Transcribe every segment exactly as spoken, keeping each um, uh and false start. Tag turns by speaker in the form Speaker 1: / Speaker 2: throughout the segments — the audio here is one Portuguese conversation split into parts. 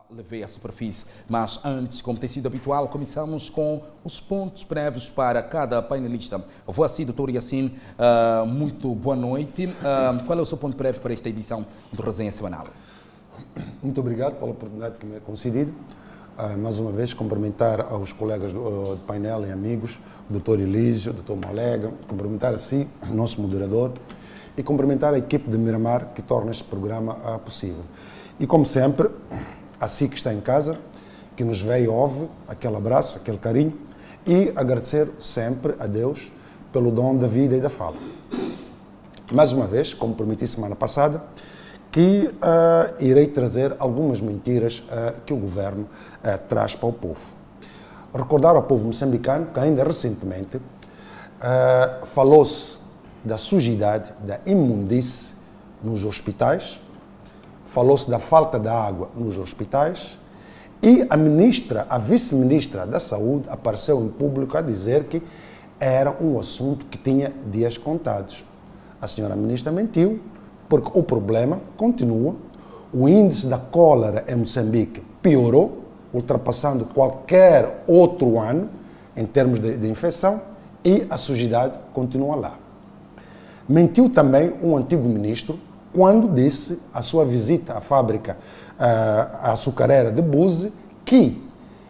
Speaker 1: levei à superfície, mas antes, como tem sido habitual, começamos com os pontos prévios para cada painelista. Eu vou assim, doutor Yacine, uh, muito boa noite. Uh, qual é o seu ponto prévio para esta edição do Resenha Semanal?
Speaker 2: Muito obrigado pela oportunidade que me é concedida. Uh, mais uma vez, cumprimentar aos colegas do, uh, do painel e amigos, o doutor Elísio, o doutor Molega, cumprimentar assim o nosso moderador e cumprimentar a equipe de Miramar que torna este programa uh, possível. E como sempre, assim que está em casa, que nos vê e ouve, aquele abraço, aquele carinho, e agradecer sempre a Deus pelo dom da vida e da fala. Mais uma vez, como prometi semana passada, que uh, irei trazer algumas mentiras uh, que o governo uh, traz para o povo. Recordar ao povo moçambicano que ainda recentemente uh, falou-se da sujidade, da imundície nos hospitais, falou-se da falta de água nos hospitais e a ministra, a vice-ministra da Saúde apareceu em público a dizer que era um assunto que tinha dias contados. A senhora ministra mentiu, porque o problema continua, o índice da cólera em Moçambique piorou, ultrapassando qualquer outro ano em termos de, de infecção e a sujidade continua lá. Mentiu também um antigo ministro quando disse a sua visita à fábrica uh, açucareira de Buse que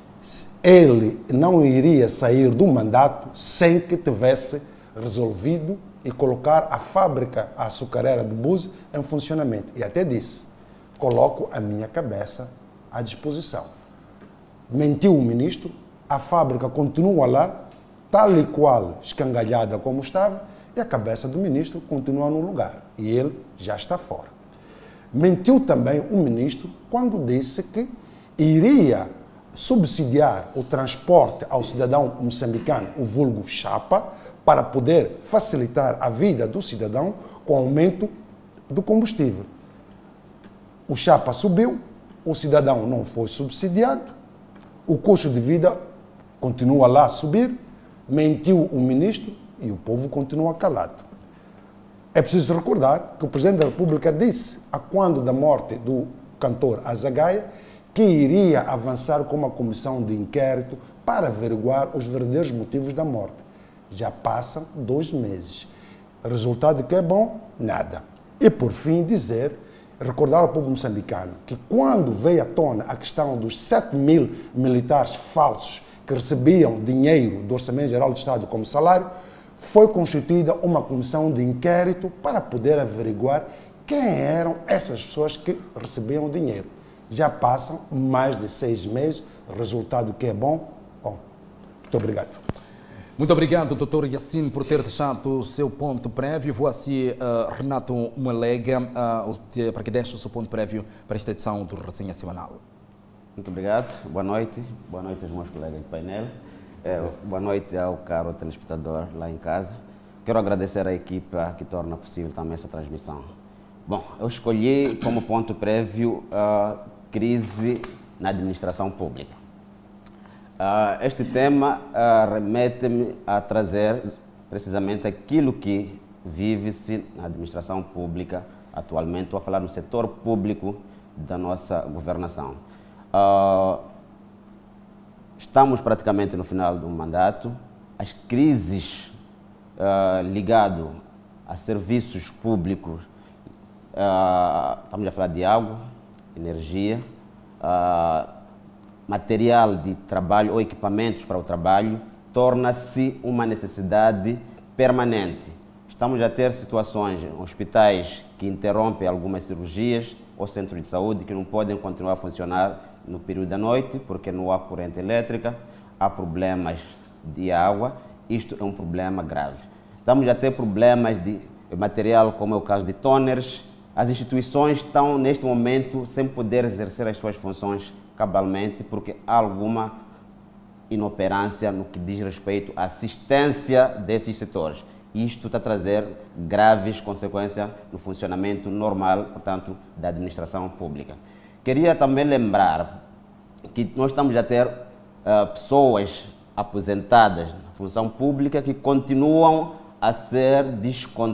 Speaker 2: ele não iria sair do mandato sem que tivesse resolvido e colocar a fábrica açucareira de Buse em funcionamento. E até disse, coloco a minha cabeça à disposição. Mentiu o ministro, a fábrica continua lá, tal e qual escangalhada como estava, e a cabeça do ministro continua no lugar. E ele já está fora. Mentiu também o ministro quando disse que iria subsidiar o transporte ao cidadão moçambicano, o vulgo chapa, para poder facilitar a vida do cidadão com o aumento do combustível. O chapa subiu, o cidadão não foi subsidiado, o custo de vida continua lá a subir, mentiu o ministro e o povo continua calado. É preciso recordar que o Presidente da República disse, a quando da morte do cantor Azagaia, que iria avançar com uma comissão de inquérito para averiguar os verdadeiros motivos da morte. Já passam dois meses. Resultado que é bom? Nada. E por fim dizer, recordar ao povo moçambicano que quando veio à tona a questão dos sete mil militares falsos que recebiam dinheiro do Orçamento Geral do Estado como salário, foi constituída uma comissão de inquérito para poder averiguar quem eram essas pessoas que recebiam o dinheiro. Já passam mais de seis meses, resultado que é bom? Bom, muito obrigado.
Speaker 1: Muito obrigado, doutor Yacine, por ter deixado o seu ponto prévio. Vou assim, uh, Renato Molega, uh, para que deixe o seu ponto prévio para esta edição do Resenha Semanal.
Speaker 3: Muito obrigado, boa noite, boa noite aos meus colegas de painel, é, boa noite ao caro telespectador lá em casa. Quero agradecer à equipa que torna possível também essa transmissão. Bom, eu escolhi como ponto prévio a crise na administração pública. Uh, este tema uh, remete-me a trazer precisamente aquilo que vive-se na administração pública atualmente. Estou a falar no setor público da nossa governação. Uh, estamos praticamente no final do mandato. As crises uh, ligadas a serviços públicos, uh, estamos a falar de água, energia, uh, material de trabalho ou equipamentos para o trabalho, torna-se uma necessidade permanente. Estamos a ter situações em hospitais que interrompem algumas cirurgias ou centros de saúde que não podem continuar a funcionar no período da noite porque não há corrente elétrica, há problemas de água. Isto é um problema grave. Estamos a ter problemas de material, como é o caso de toners. As instituições estão, neste momento, sem poder exercer as suas funções cabalmente, porque há alguma inoperância no que diz respeito à assistência desses setores. Isto está a trazer graves consequências no funcionamento normal, portanto, da administração pública. Queria também lembrar que nós estamos a ter uh, pessoas aposentadas na função pública que continuam a ser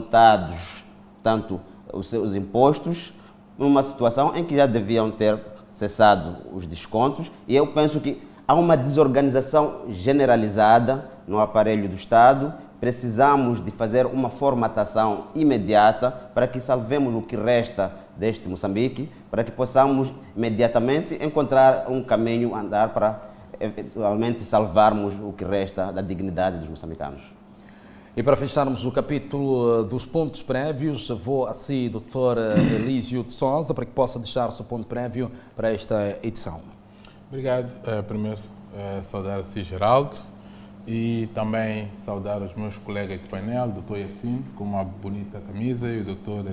Speaker 3: descontados, tanto os seus impostos, numa situação em que já deviam ter cessado os descontos, e eu penso que há uma desorganização generalizada no aparelho do Estado. Precisamos de fazer uma formatação imediata para que salvemos o que resta deste Moçambique, para que possamos imediatamente encontrar um caminho a andar para eventualmente salvarmos o que resta da dignidade dos moçambicanos.
Speaker 1: E para fecharmos o capítulo dos pontos prévios, vou assim, doutor Elísio de Sousa, para que possa deixar o seu ponto prévio para esta edição.
Speaker 4: Obrigado. Uh, primeiro, uh, saudar a Geraldo e também saudar os meus colegas de painel, o doutor Yacine, com uma bonita camisa, e o doutor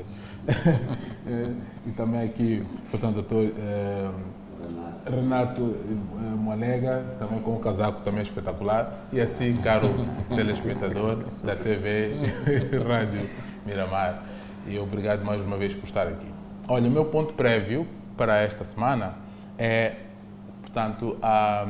Speaker 4: e também aqui, portanto, o doutor uh, Renato uh, Molega, também com um casaco também espetacular, e assim, caro telespectador da T V Rádio Miramar, e obrigado mais uma vez por estar aqui. Olha, o meu ponto prévio para esta semana é, portanto, a,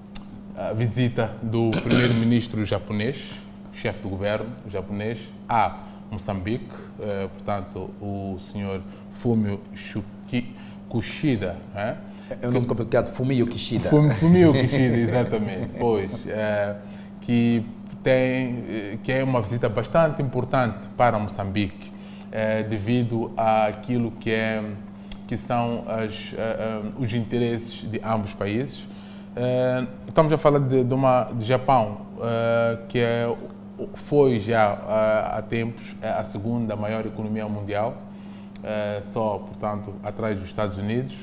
Speaker 4: a visita do primeiro-ministro japonês, chefe do governo japonês, a Moçambique, eh, portanto, o senhor Fumio Shuki, Kishida. É,
Speaker 1: é um nome complicado, Fumio Kishida.
Speaker 4: Fumio Kishida, exatamente. Pois, é, que, tem, que é uma visita bastante importante para Moçambique, é, devido àquilo que é que são as, uh, uh, os interesses de ambos os países. Uh, estamos a falar de, de, uma, de Japão, uh, que é, foi já uh, há tempos a segunda maior economia mundial, uh, só, portanto, atrás dos Estados Unidos,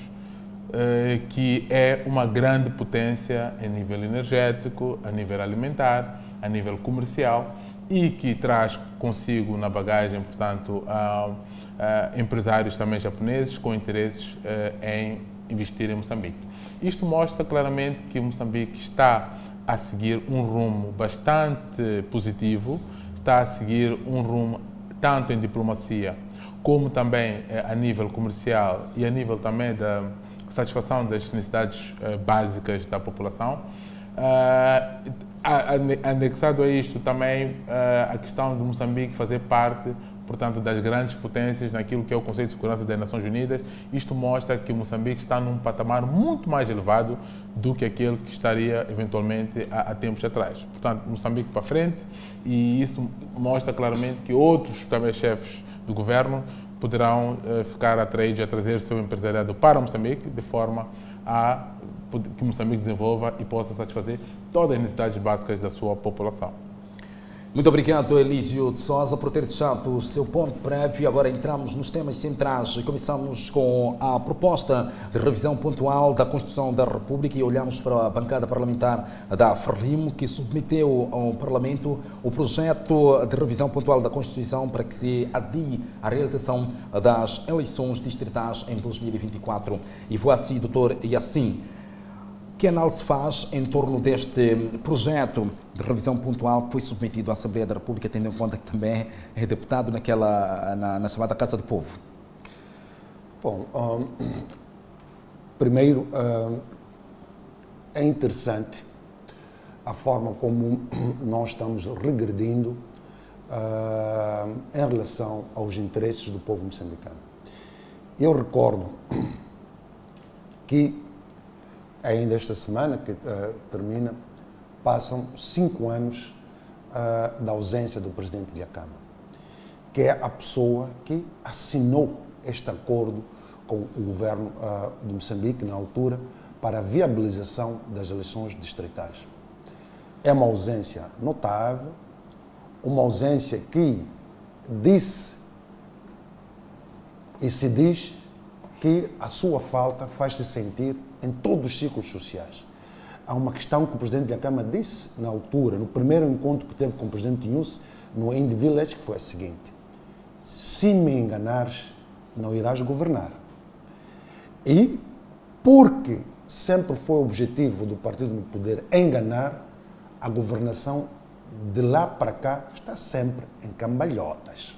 Speaker 4: uh, que é uma grande potência a nível energético, a nível alimentar, a nível comercial, e que traz consigo na bagagem, portanto, uh, Uh, empresários também japoneses com interesses uh, em investir em Moçambique. Isto mostra claramente que Moçambique está a seguir um rumo bastante positivo, está a seguir um rumo tanto em diplomacia como também uh, a nível comercial e a nível também da satisfação das necessidades uh, básicas da população. Uh, anexado a isto também uh, a questão de Moçambique fazer parte, portanto, das grandes potências naquilo que é o Conselho de Segurança das Nações Unidas. Isto mostra que Moçambique está num patamar muito mais elevado do que aquele que estaria eventualmente há, há tempos atrás. Portanto, Moçambique para frente, e isso mostra claramente que outros também chefes do governo poderão uh, ficar atraídos a trazer seu empresariado para Moçambique, de forma a que Moçambique desenvolva e possa satisfazer todas as necessidades básicas da sua população.
Speaker 1: Muito obrigado, Elísio de Sousa, por ter deixado o seu ponto prévio. Agora entramos nos temas centrais. Começamos com a proposta de revisão pontual da Constituição da República e olhamos para a bancada parlamentar da Frelimo, que submeteu ao Parlamento o projeto de revisão pontual da Constituição para que se adie a realização das eleições distritais em dois mil e vinte e quatro. E vou assim, doutor Yacine, que análise faz em torno deste projeto de revisão pontual que foi submetido à Assembleia da República, tendo em conta que também é deputado naquela, na, na chamada Casa do Povo?
Speaker 2: Bom, um, primeiro, um, é interessante a forma como nós estamos regredindo uh, em relação aos interesses do povo moçambicano. Eu recordo que ainda esta semana, que uh, termina, passam cinco anos uh, da ausência do presidente da Câmara, que é a pessoa que assinou este acordo com o governo uh, de Moçambique, na altura, para a viabilização das eleições distritais. É uma ausência notável, uma ausência que disse e se diz que a sua falta faz-se sentir em todos os ciclos sociais. Há uma questão que o presidente da Câmara disse na altura, no primeiro encontro que teve com o presidente Nunes, no Indie Village, que foi a seguinte: se me enganares, não irás governar. E, porque sempre foi o objetivo do partido no poder enganar, a governação de lá para cá está sempre em cambalhotas.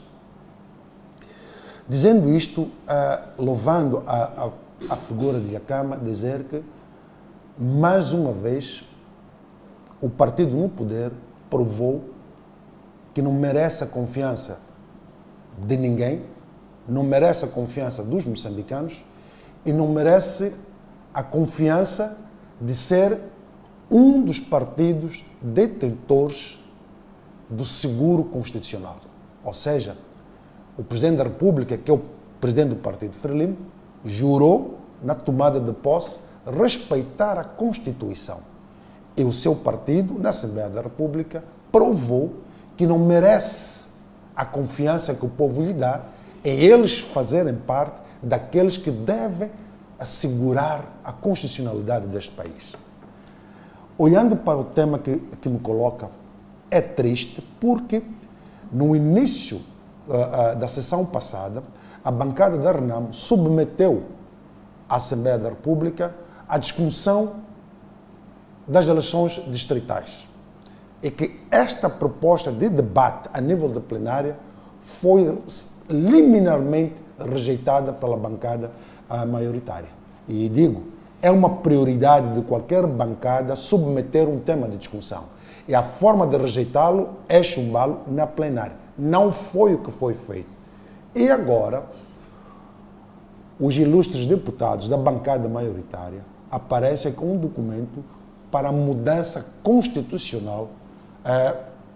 Speaker 2: Dizendo isto, uh, louvando a, a a figura de Yakama, dizer que, mais uma vez, o partido no poder provou que não merece a confiança de ninguém, não merece a confiança dos moçambicanos e não merece a confiança de ser um dos partidos detentores do seguro constitucional. Ou seja, o Presidente da República, que é o Presidente do Partido Frelimo, jurou, na tomada de posse, respeitar a Constituição. E o seu partido, na Assembleia da República, provou que não merece a confiança que o povo lhe dá em eles fazerem parte daqueles que devem assegurar a constitucionalidade deste país. Olhando para o tema que, que me coloca, é triste porque no início uh, uh, da sessão passada, a bancada da Renamo submeteu à Assembleia da República a discussão das eleições distritais. E que esta proposta de debate a nível da plenária foi liminarmente rejeitada pela bancada uh, maioritária. E digo, é uma prioridade de qualquer bancada submeter um tema de discussão. E a forma de rejeitá-lo é chumbá-lo na plenária. Não foi o que foi feito. E agora, os ilustres deputados da bancada maioritária aparecem com um documento para a mudança constitucional eh,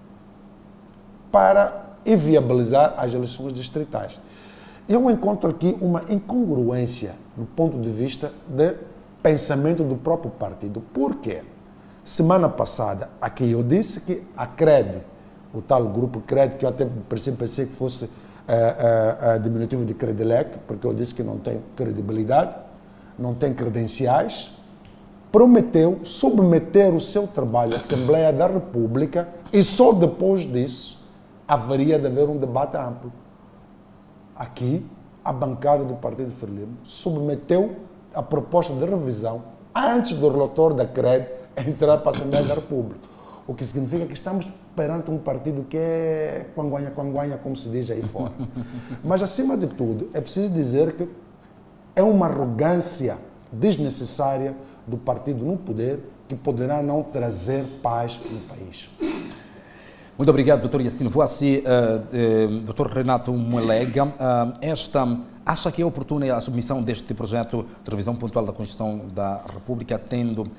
Speaker 2: para inviabilizar as eleições distritais. Eu encontro aqui uma incongruência do ponto de vista de pensamento do próprio partido. Por quê? Semana passada, aqui eu disse que a CRED, o tal grupo CRED, que eu até pensei que fosse é, é, é, diminutivo de Credelec, porque eu disse que não tem credibilidade, não tem credenciais, prometeu submeter o seu trabalho à Assembleia da República e só depois disso haveria de haver um debate amplo. Aqui, a bancada do Partido Frelimo submeteu a proposta de revisão antes do relator da CRED entrar para a Assembleia da República. O que significa que estamos perante um partido que é quanguanha, quanguanha, como se diz aí fora. Mas, acima de tudo, é preciso dizer que é uma arrogância desnecessária do partido no poder que poderá não trazer paz no país.
Speaker 1: Muito obrigado, doutor Yassine Voassi. Uh, uh, doutor Renato Molega, uh, esta, acha que é oportuna a submissão deste projeto de revisão pontual da Constituição da República, tendo uh,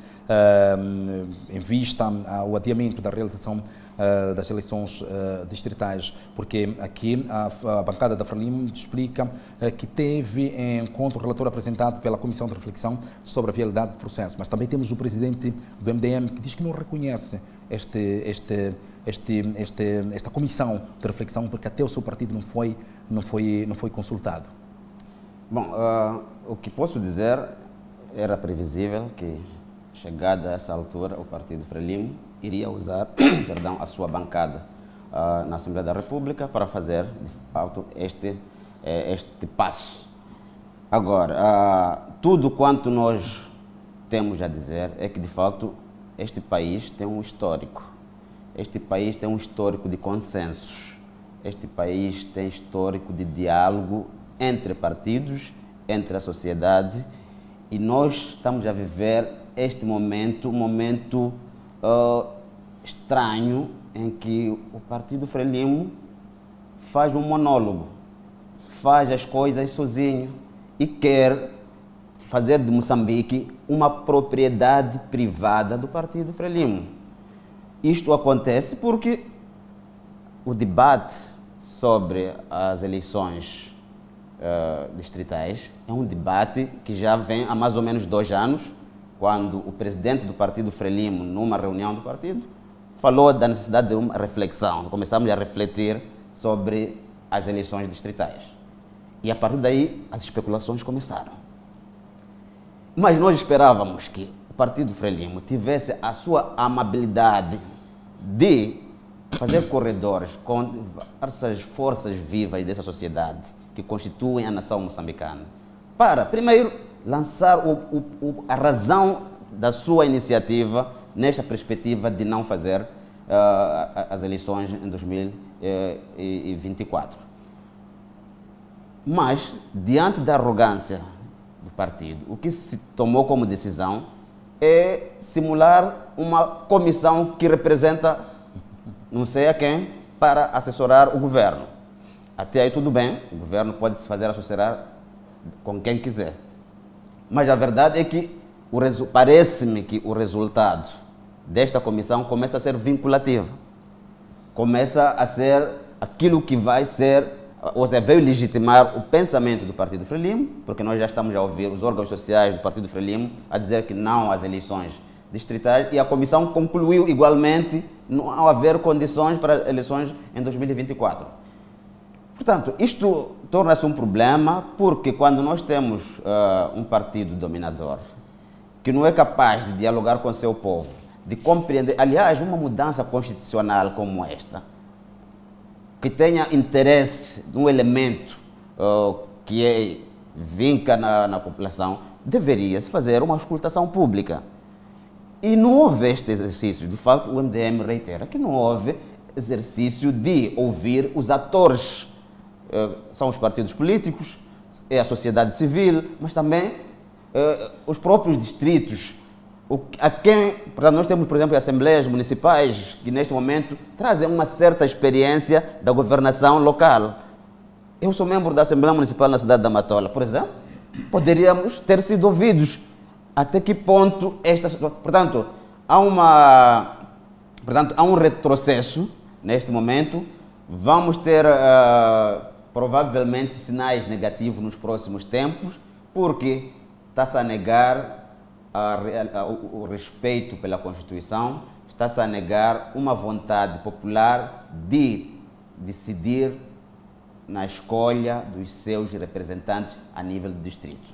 Speaker 1: em vista uh, o adiamento da realização uh, das eleições uh, distritais? Porque aqui a, a bancada da Frelimo explica uh, que teve em conta o relatório apresentado pela Comissão de Reflexão sobre a viabilidade do processo, mas também temos o presidente do M D M que diz que não reconhece este, este Este, este, esta comissão de reflexão, porque até o seu partido não foi, não foi, não foi consultado.
Speaker 3: Bom, uh, o que posso dizer, era previsível que, chegada a essa altura, o Partido Frelimo iria usar perdão, a sua bancada uh, na Assembleia da República para fazer, de fato, este, este passo. Agora, uh, tudo quanto nós temos a dizer é que, de fato, este país tem um histórico. Este país tem um histórico de consensos. Este país tem histórico de diálogo entre partidos, entre a sociedade, e nós estamos a viver este momento, um momento uh, estranho, em que o Partido Frelimo faz um monólogo, faz as coisas sozinho e quer fazer de Moçambique uma propriedade privada do Partido Frelimo. Isto acontece porque o debate sobre as eleições uh, distritais é um debate que já vem há mais ou menos dois anos, quando o presidente do Partido Frelimo, numa reunião do partido, falou da necessidade de uma reflexão. Começamos a refletir sobre as eleições distritais. E a partir daí as especulações começaram. Mas nós esperávamos que o Partido Frelimo tivesse a sua amabilidade de fazer corredores com essas forças vivas dessa sociedade que constituem a nação moçambicana, para, primeiro, lançar o, o, o, a razão da sua iniciativa nesta perspectiva de não fazer uh, as eleições em dois mil e vinte e quatro. Mas, diante da arrogância do partido, o que se tomou como decisão é simular uma comissão que representa não sei a quem para assessorar o governo. Até aí tudo bem, o governo pode se fazer assessorar com quem quiser. Mas a verdade é que parece-me que o resultado desta comissão começa a ser vinculativo. Começa a ser aquilo que vai ser, ou seja, veio legitimar o pensamento do Partido Frelimo, porque nós já estamos a ouvir os órgãos sociais do Partido Frelimo a dizer que não às eleições distritais, e a comissão concluiu igualmente não haver condições para eleições em dois mil e vinte e quatro. Portanto, isto torna-se um problema porque quando nós temos uh, um partido dominador que não é capaz de dialogar com seu povo, de compreender, aliás, uma mudança constitucional como esta, que tenha interesse num elemento uh, que é, vinca na, na população, deveria-se fazer uma auscultação pública. E não houve este exercício. De fato, o M D M reitera que não houve exercício de ouvir os atores. Uh, são os partidos políticos, é a sociedade civil, mas também uh, os próprios distritos. O, a quem, portanto, nós temos, por exemplo, assembleias municipais que neste momento trazem uma certa experiência da governação local. Eu sou membro da Assembleia Municipal na cidade da Matola, por exemplo. Poderíamos ter sido ouvidos. Até que ponto esta... Portanto, há, uma, portanto, há um retrocesso neste momento. Vamos ter uh, provavelmente sinais negativos nos próximos tempos, porque está-se a negar a, a, o, o respeito pela Constituição, está-se a negar uma vontade popular de decidir na escolha dos seus representantes a nível do distrito.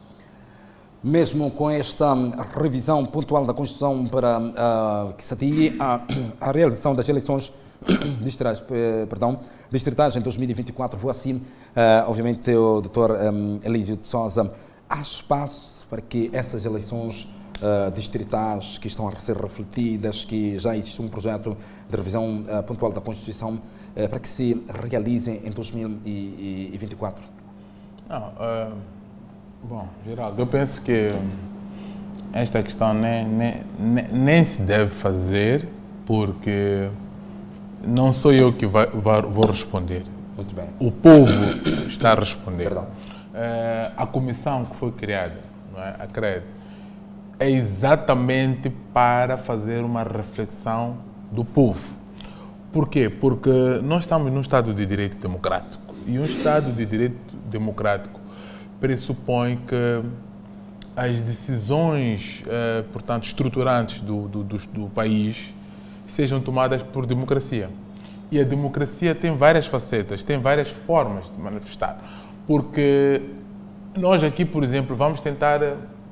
Speaker 1: Mesmo com esta revisão pontual da Constituição para uh, que se adie a, a realização das eleições distritais, perdão, distritais em dois mil e vinte e quatro, vou assim, uh, obviamente, o doutor um, Elísio de Sousa, há espaço para que essas eleições uh, distritais que estão a ser refletidas, que já existe um projeto de revisão uh, pontual da Constituição, uh, para que se realizem em dois mil e vinte e quatro?
Speaker 4: Não, uh... Bom, Geraldo, eu penso que esta questão nem, nem, nem, nem se deve fazer, porque não sou eu que vai, vai, vou responder.
Speaker 1: Muito bem.
Speaker 4: O povo está a responder.
Speaker 1: Perdão.
Speaker 4: É, a comissão que foi criada, não é? A C R E D, é exatamente para fazer uma reflexão do povo. Por quê? Porque nós estamos num Estado de Direito Democrático, e um Estado de Direito Democrático pressupõe que as decisões, eh, portanto, estruturantes do, do, do, do país sejam tomadas por democracia. E a democracia tem várias facetas, tem várias formas de manifestar. Porque nós aqui, por exemplo, vamos tentar...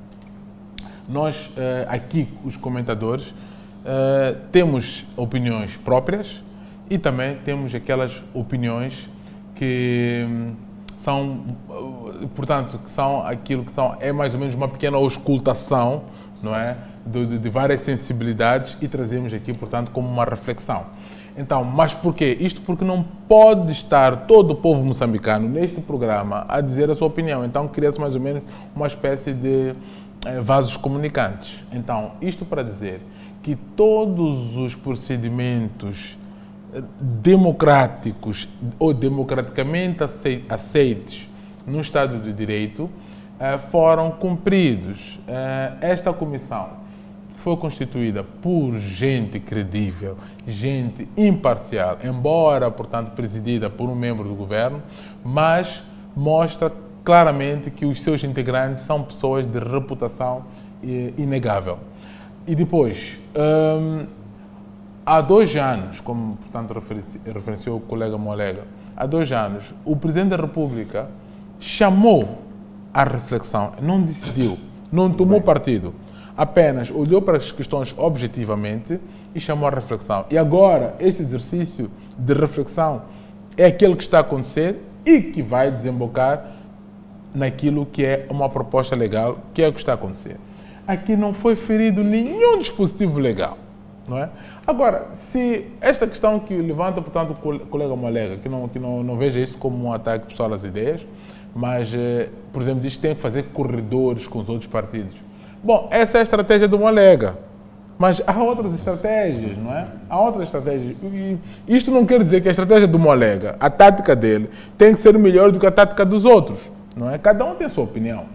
Speaker 4: Nós eh, aqui, os comentadores, eh, temos opiniões próprias e também temos aquelas opiniões que... são, portanto, que são aquilo que são, é mais ou menos uma pequena auscultação, não é, de, de, de várias sensibilidades, e trazemos aqui, portanto, como uma reflexão. Então, mas por quê? Isto porque não pode estar todo o povo moçambicano neste programa a dizer a sua opinião. Então, cria-se mais ou menos uma espécie de eh, vasos comunicantes. Então, isto para dizer que todos os procedimentos democráticos ou democraticamente aceitos no Estado de Direito foram cumpridos. Esta comissão foi constituída por gente credível, gente imparcial, embora, portanto, presidida por um membro do governo, mas mostra claramente que os seus integrantes são pessoas de reputação inegável. E depois, hum, há dois anos, como, portanto, referenciou o colega Molega, há dois anos, o Presidente da República chamou à reflexão, não decidiu, não tomou partido, apenas olhou para as questões objetivamente e chamou à reflexão. E agora, este exercício de reflexão é aquele que está a acontecer e que vai desembocar naquilo que é uma proposta legal, que é o que está a acontecer. Aqui não foi ferido nenhum dispositivo legal, não é? Agora, se esta questão que levanta, portanto, o colega Molega, que não, que não, não veja isso como um ataque pessoal às ideias, mas, eh, por exemplo, diz que tem que fazer corredores com os outros partidos. Bom, essa é a estratégia do Molega, mas há outras estratégias, não é? Há outras estratégias. E isto não quer dizer que a estratégia do Molega, a tática dele, tem que ser melhor do que a tática dos outros, não é? Cada um tem a sua opinião.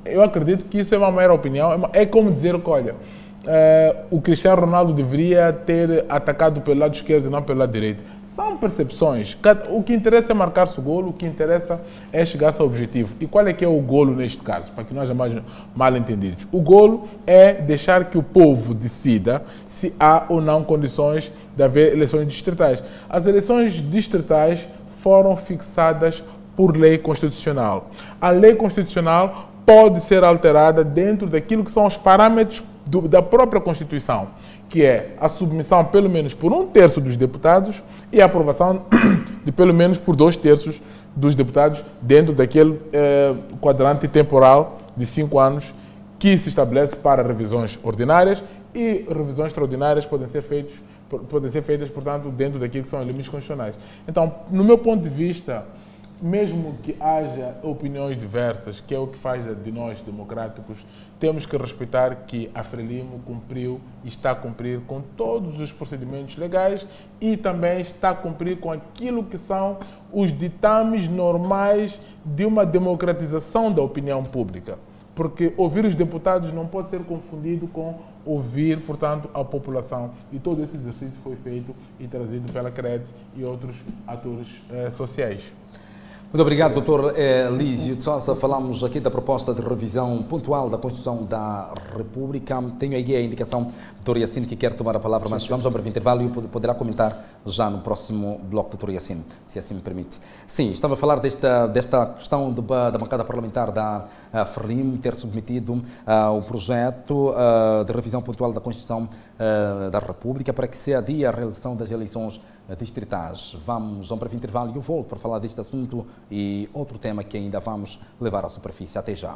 Speaker 4: Eu acredito que isso é uma mera opinião. É como dizer que, olha, uh, o Cristiano Ronaldo deveria ter atacado pelo lado esquerdo e não pelo lado direito. São percepções. O que interessa é marcar-se o golo, o que interessa é chegar-se ao objetivo. E qual é que é o golo neste caso? Para que nós jamais mal entendidos. O golo é deixar que o povo decida se há ou não condições de haver eleições distritais. As eleições distritais foram fixadas por lei constitucional. A lei constitucional pode ser alterada dentro daquilo que são os parâmetros do, da própria Constituição, que é a submissão pelo menos por um terço dos deputados e a aprovação de pelo menos por dois terços dos deputados dentro daquele eh, quadrante temporal de cinco anos que se estabelece para revisões ordinárias, e revisões extraordinárias podem ser feitas, podem ser feitas, portanto, dentro daquilo que são os limites constitucionais. Então, no meu ponto de vista, mesmo que haja opiniões diversas, que é o que faz de nós democráticos, temos que respeitar que a Frelimo cumpriu e está a cumprir com todos os procedimentos legais e também está a cumprir com aquilo que são os ditames normais de uma democratização da opinião pública. Porque ouvir os deputados não pode ser confundido com ouvir, portanto, a população. E todo esse exercício foi feito e trazido pela C R E T e outros atores eh, sociais.
Speaker 1: Muito obrigado, doutor Lísio de Sousa. Falamos aqui da proposta de revisão pontual da Constituição da República. Tenho aí a indicação, doutor Yassine, que quer tomar a palavra, mas vamos a um breve intervalo e poderá comentar já no próximo bloco, doutor Yassine, se assim me permite. Sim, estava a falar desta, desta questão de, da bancada parlamentar da Frelimo ter submetido uh, o projeto uh, de revisão pontual da Constituição uh, da República para que se adie a realização das eleições distritais. Vamos a um breve intervalo e eu volto para falar deste assunto e outro tema que ainda vamos levar à superfície. Até já.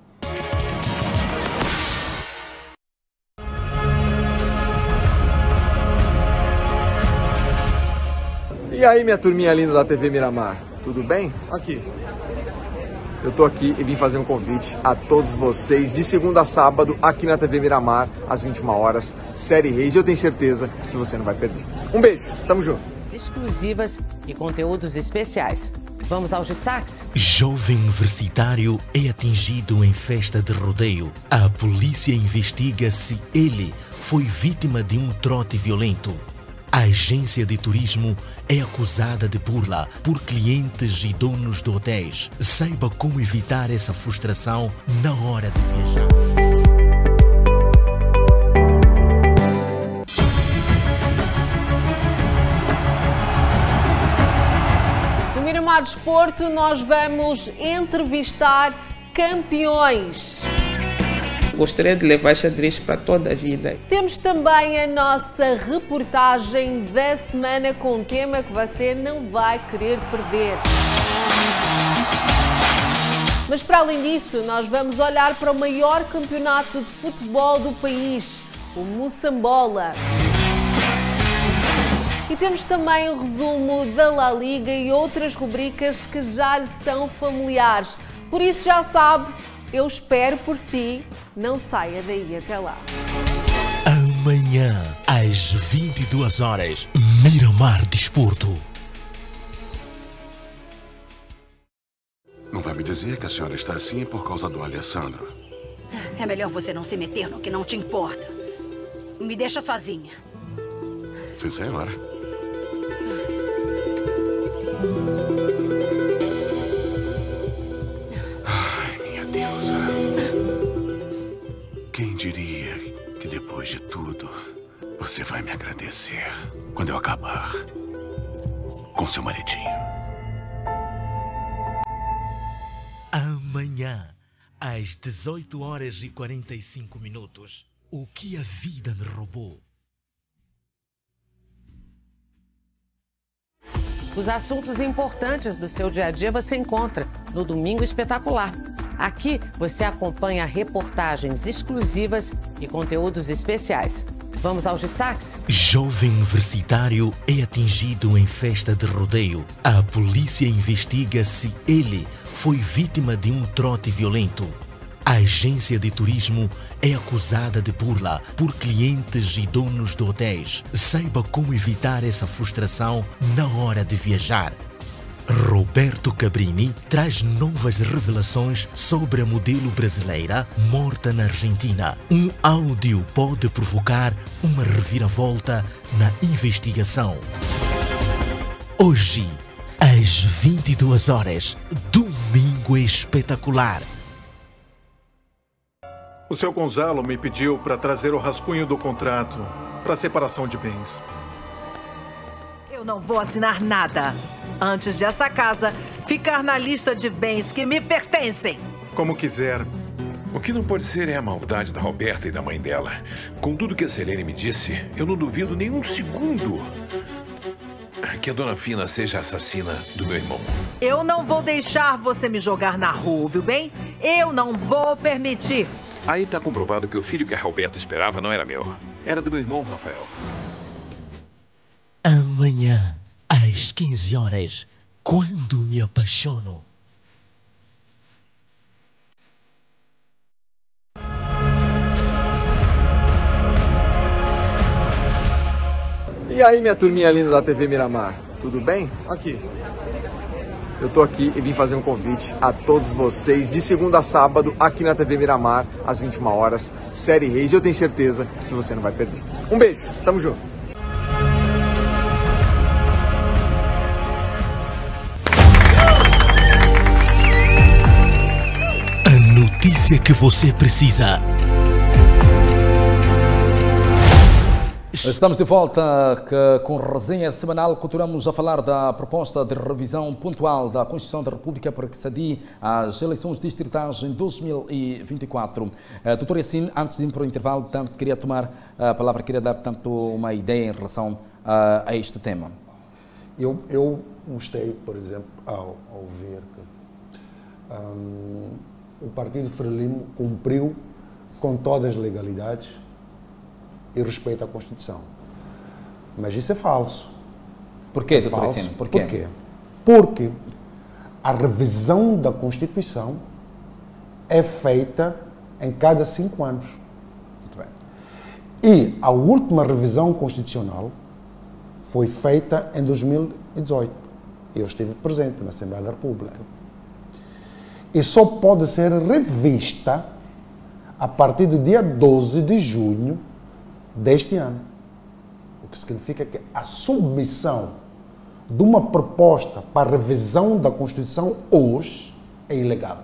Speaker 5: E aí, minha turminha linda da T V Miramar, tudo bem? Aqui. Eu tô aqui e vim fazer um convite a todos vocês de segunda a sábado aqui na T V Miramar, às vinte e uma horas, série Reis, e eu tenho certeza que você não vai perder. Um beijo, tamo junto.
Speaker 6: Exclusivas e conteúdos especiais. Vamos aos destaques?
Speaker 7: Jovem universitário é atingido em festa de rodeio. A polícia investiga se ele foi vítima de um trote violento. A agência de turismo é acusada de burla por clientes e donos de hotéis. Saiba como evitar essa frustração na hora de viajar.
Speaker 8: No Miramar Desporto, nós vamos entrevistar campeões.
Speaker 9: Gostaria de levar xadrez para toda a vida.
Speaker 8: Temos também a nossa reportagem da semana com um tema que você não vai querer perder. Mas para além disso, nós vamos olhar para o maior campeonato de futebol do país, o Moçambola. E temos também o resumo da La Liga e outras rubricas que já lhe são familiares. Por isso já sabe, eu espero por si, não saia daí até lá.
Speaker 7: Amanhã, às vinte e duas horas, Miramar Desporto.
Speaker 10: Não vai me dizer que a senhora está assim por causa do Alessandro?
Speaker 11: É melhor você não se meter no que não te importa. Me deixa sozinha.
Speaker 10: Sim, senhora. Quem diria que depois de tudo, você vai me agradecer quando eu acabar com seu maridinho.
Speaker 7: Amanhã, às dezoito horas e quarenta e cinco minutos, o que a vida me roubou.
Speaker 6: Os assuntos importantes do seu dia a dia você encontra no Domingo Espetacular. Aqui você acompanha reportagens exclusivas e conteúdos especiais. Vamos aos destaques?
Speaker 7: Jovem universitário é atingido em festa de rodeio. A polícia investiga se ele foi vítima de um trote violento. A agência de turismo é acusada de burla por clientes e donos de hotéis. Saiba como evitar essa frustração na hora de viajar. Roberto Cabrini traz novas revelações sobre a modelo brasileira morta na Argentina. Um áudio pode provocar uma reviravolta na investigação. Hoje, às vinte e duas horas, Domingo Espetacular.
Speaker 12: O seu Gonzalo me pediu para trazer o rascunho do contrato para separação de bens.
Speaker 13: Eu não vou assinar nada antes de essa casa ficar na lista de bens que me pertencem.
Speaker 12: Como quiser.
Speaker 10: O que não pode ser é a maldade da Roberta e da mãe dela. Com tudo que a Selene me disse, eu não duvido nem um segundo que a dona Fina seja a assassina do meu irmão.
Speaker 13: Eu não vou deixar você me jogar na rua, viu bem? Eu não vou permitir.
Speaker 10: Aí tá comprovado que o filho que a Roberta esperava não era meu. Era do meu irmão, Rafael.
Speaker 7: Amanhã, às quinze horas, Quando Me Apaixono.
Speaker 5: E aí, minha turminha linda da T V Miramar, tudo bem? Aqui. Eu tô aqui e vim fazer um convite a todos vocês de segunda a sábado aqui na T V Miramar, às vinte e uma horas, série Reis. Eu tenho certeza que você não vai perder. Um beijo, tamo junto.
Speaker 7: A notícia que você precisa.
Speaker 1: Estamos de volta que, com resenha semanal. Continuamos a falar da proposta de revisão pontual da Constituição da República para que se adie às eleições distritais em dois mil e vinte e quatro. Uh, doutor Yassine, antes de ir para o intervalo, tanto queria tomar a palavra, queria dar tanto uma ideia em relação uh, a este tema.
Speaker 2: Eu, eu gostei, por exemplo, ao, ao ver que um, o Partido Frelimo cumpriu com todas as legalidades e respeita a Constituição. Mas isso é falso.
Speaker 1: Por quê, doutor Yassine? Por quê?
Speaker 2: Por quê? Porque a revisão da Constituição é feita em cada cinco anos.
Speaker 1: Muito bem.
Speaker 2: E a última revisão constitucional foi feita em dois mil e dezoito. Eu estive presente na Assembleia da República. E só pode ser revista a partir do dia doze de junho deste ano. O que significa que a submissão de uma proposta para revisão da Constituição hoje é ilegal.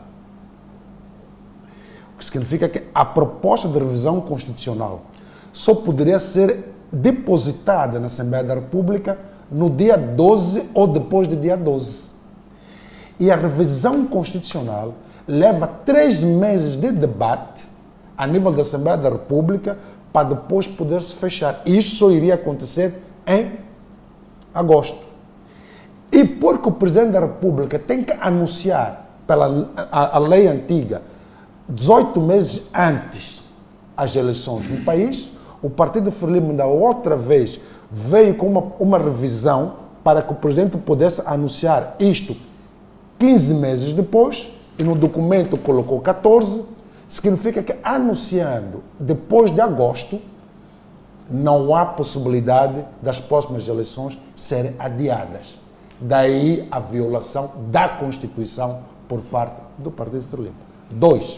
Speaker 2: O que significa que a proposta de revisão constitucional só poderia ser depositada na Assembleia da República no dia doze ou depois do dia doze. E a revisão constitucional leva três meses de debate a nível da Assembleia da República para depois poder se fechar. Isso só iria acontecer em agosto. E porque o Presidente da República tem que anunciar pela a, a lei antiga dezoito meses antes as eleições no país, o Partido Frelimo da outra vez veio com uma, uma revisão para que o Presidente pudesse anunciar isto quinze meses depois, e no documento colocou quatorze, significa que anunciando depois de agosto, não há possibilidade das próximas eleições serem adiadas. Daí a violação da Constituição por parte do Partido Frelimo. Dois,